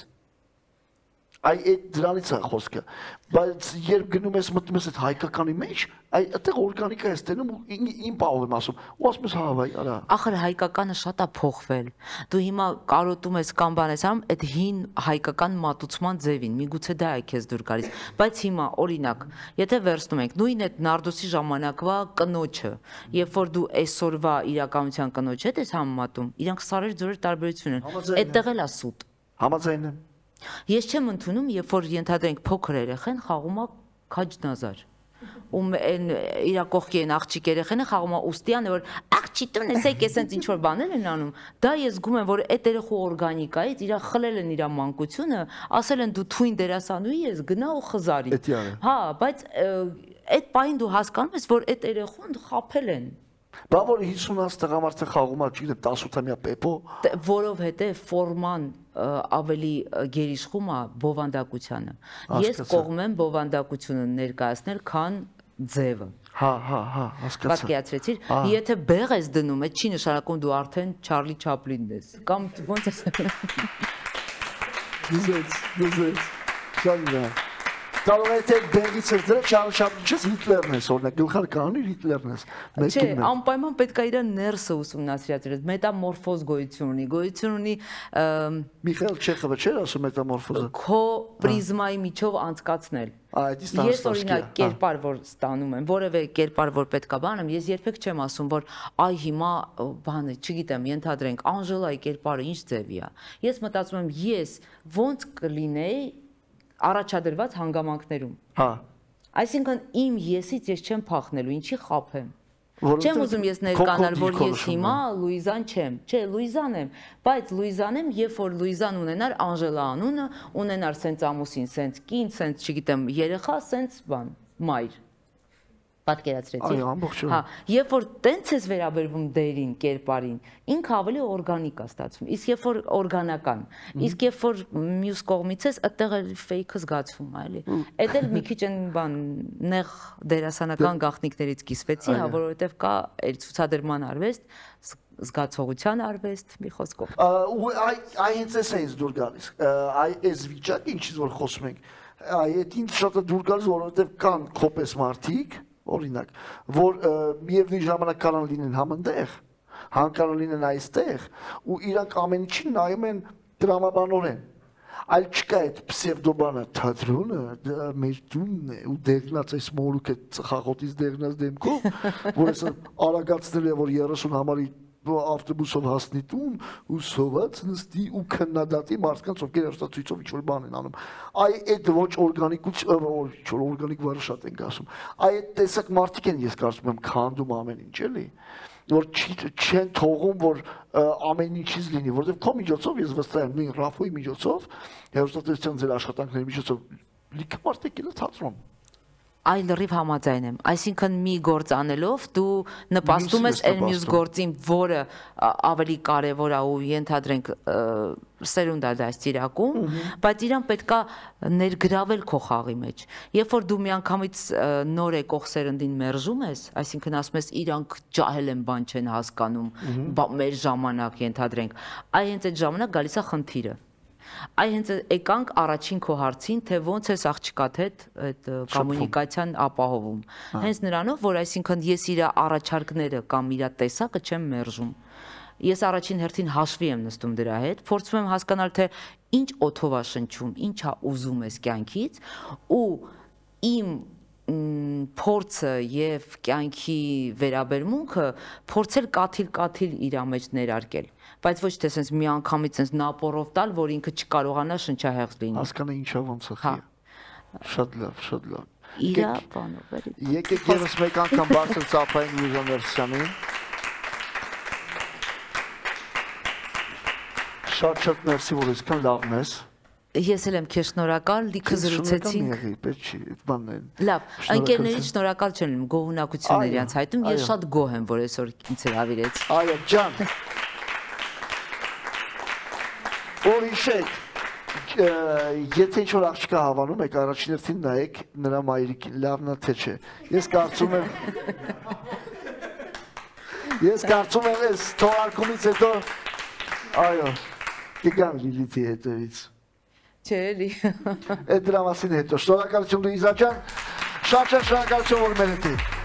Այ այդ դրանից է խոսքը, բայց երբ գնում ես մտնում ես այդ հայկականի մեջ, այդտեղ օրգանիկա ես տենում ու իմ պահով եմ ասում, ու ասում ես հա վայ, արա։ Ախր հայկականը շատ է փոխվել։ Դու հիմա կարոտում ես կամ բան ես անում այդ հին հայկական մատուցման ձևին, միգուցե դա է քեզ դուր գալիս, բայց հիմա օրինակ, եթե վերցնում ենք նույն այդ Նարդոսի ժամանակվա կնոջը, երբ որ դու այսօրվա իրականության կնոջ հետ ես համեմատում, իրանք սարեր ձորեր տարբերություն են, այդտեղ էլ է սուտ։ Համաձայն եմ։ Ես չեմ ընդունում, երբ որ ենթադրենք փոքր երեխեն խաղում է քաջնազար։ Ու այն իր կողքի այն աղջիկ երեխենը խաղում է ուստիան, որ աղջի տուն ես եք էսենց ինչ որ բաներ են անում։ Դա ես զգում եմ, որ այդ երեխու օրգանիկայից իր խլել են իր մանկությունը, ասել են դու թույն դերասանուհի ես, գնա ու խզարի։ Հա, բայց այդ պահին դու հասկանում ես, որ այդ երեխուն խաբել են։ Բա որ հիսուն տղամարդը խաղում է, չգիտեմ, տասութամյա Պեպո, որովհետև ֆորման ավելի գերիշխում է բովանդակությանը։ Ես կողմ եմ բովանդակությունը ներկայացնել, քան ձևը։ Հա, հա, հա, հասկացա։ Պատկերացրեցիր, եթե բեղ ես դնում, այդ չի նշանակում դու արդեն Չարլի Չապլինն ես։ Կամ ոնց ես։ Դուզեց, դուզեց։ Շաննա։ Կարող է թե բեղից էր դրել շարունակչես Հիտլերն ես, օրինակ, գլխար կանոնի Հիտլերն ես։ Չէ, անպայման պետք է իր ներսը ուսումնասիրել, մետամորֆոզ գոյություն ունի, գոյություն ունի Միխայել Չեխովը չէր ասում մետամորֆոզը։ Քո պրիզմայի միջով անցկացնել։ Ես օրինակ կերպար որ ստանում եմ, որևէ կերպար որ պետք է բանեմ, ես երբեք չեմ ասում, որ այ հիմա բանը, չգիտեմ, ենթադրենք Անժելայի կերպարը ինչ ձևի է։ Ես մտածում եմ, ես ոնց կլինեի առաջադրված հանգամանքներում։ Հա։ Այսինքն իմ եսից ես չեմ փախնելու, ինչի խափեմ։ Չեմ ուզում ես ներկանալ, որ ես հիմա Լուիզան չեմ։ Չէ, Լուիզան եմ, բայց Լուիզան եմ, երբ որ Լուիզան ունենար Անժելա անունը, ունենար սենց ամուսին, սենց կին, սենց, չգիտեմ, երեխա, սենց բան, մայր։ Պատկերացրեցի։ Հա, երբ որ տենց ես վերաբերվում դերին, կերպարին, ինքը ավելի օրգանիկ է ստացվում։ Իսկ երբ որ օրգանական, իսկ երբ որ մյուս կողմից ես, այդտեղ էլ ֆեյքը զգացվում է, էլի։ Էդ էլ մի քիչ այն բան նեղ դերասանական գաղտնիքներից կիսվեցի, հա, որովհետև կա այդ ցուցադրման արվեստ, զգացողության արվեստ, մի խոսքով։ Ու այ հենց էս է ինձ դուր գալիս։ Այ այս վիճակը ինչից որ խոսում ենք, այ այդ ինձ շատ է դուր գալիս, որովհետև կան քոպես մարդիկ, օրինակ, որ միևնույն ժամանակ կարող լինեն համընդեղ, հանկարող լինեն այստեղ, ու իրանք ամեն ինչին նայում են դրամաբանորեն։ Այլ չկա այդ պսևդոբանը թատրոնը, դա մեր տունն է, ու դեղնած այս մորուքը ծխախոտից դեղնած դեմքով, որ ես արագացնել է, որ երեսուն համարի ավտոբուսով հասնի տուն ու սոված նստի ու քննադատի մարդկանց, ովքեր հերթացույցով ինչ-որ բան են անում։ Այ այդ ոչ օրգանիկություն, ոչ օրգանիկ բառը շատ ենք ասում։ Այ այդ տեսակ մարդիկ են, ես կարծում եմ, քանդում ամեն ինչ, էլի, որ չեն թողում, որ ամեն ինչից լինի, որովհետև քո միջոցով ես վստահ եմ, նույն Ռաֆոյի միջոցով, հերոստատեսության ձեր աշխատանքների միջոցով լիքը մարդիկ էլ թատրոն։ Այ լրիվ համաձայն եմ, այսինքն մի գործ անելով դու նպաստում ես այն մյուս գործին, որը ավելի կարևոր է ու ենթադրենք սերունդ է դաստիարակում, բայց իրան պետք է ներգրավել քո խաղի մեջ։ Երբ որ դու միանգամից նոր եկող սերնդին մերժում ես, այսինքն ասում ես իրանք ջահել են, բան չեն հասկանում, մեր ժամանակ ենթադրենք, այ հենց այդ ժամանակ գալիս է խնդիրը։ Այ հենց եկանք առաջին քո հարցին, թե ոնց ես աղջկադ հետ այդ կոմունիկացիան ապահովում։ Հենց նրանով, որ այսինքն ես իր առաջարկները կամ իր տեսակը չեմ մերժում։ Ես առաջին հերթին հաշվի եմ նստում դրա հետ, փորձում եմ հասկանալ, թե ինչ օթով է շնչում, ինչ է ուզում ես կյանքից, ու իմ փորձը եւ կյանքի վերաբերմունքը փորձել կաթիլ-կաթիլ իր մեջ ներարկել, բայց ոչ թե sense մի անգամից sense նապորով տալ, որ ինքը չկարողանա շնչահեղձ լինի։ Հասկանա ինչա ոնց է խի։ Շատ լավ, շատ լավ։ Իրա բանով էլի։ Եկեք եւս մեկ անգամ բարձր ծափային Լյուզաներսյանին։ Շատ-շատ մերսի, որ այսքան լավն ես։ Ես էլ եմ քեզ շնորհակալ, լիքը զրուցեցինք։ Պետք չի, այդ բանն է։ Լավ, ընկերներից շնորհակալ չեմ լինում, գոհունակություններ իրանց հայտում, ես շատ գոհ եմ, որ այսօր ինձ հրավիրեց։ Այո, ջան։ Որ իշեք, եթե ինչ-որ աղջկա հավանում եք, առաջին հերթին նայեք նրա մայրիկին, լավն է թե չէ։ Ես կարծում եմ Ես կարծում եմ ես թողարկումից հետո այո, կգամ Լիլիթի հետևից։ Չէ, էլի։ Այդ դրա մասին հետո։ Շնորհակալություն Լուիզա ջան, շատ-շատ շնորհակալություն որ մեր հետ եք։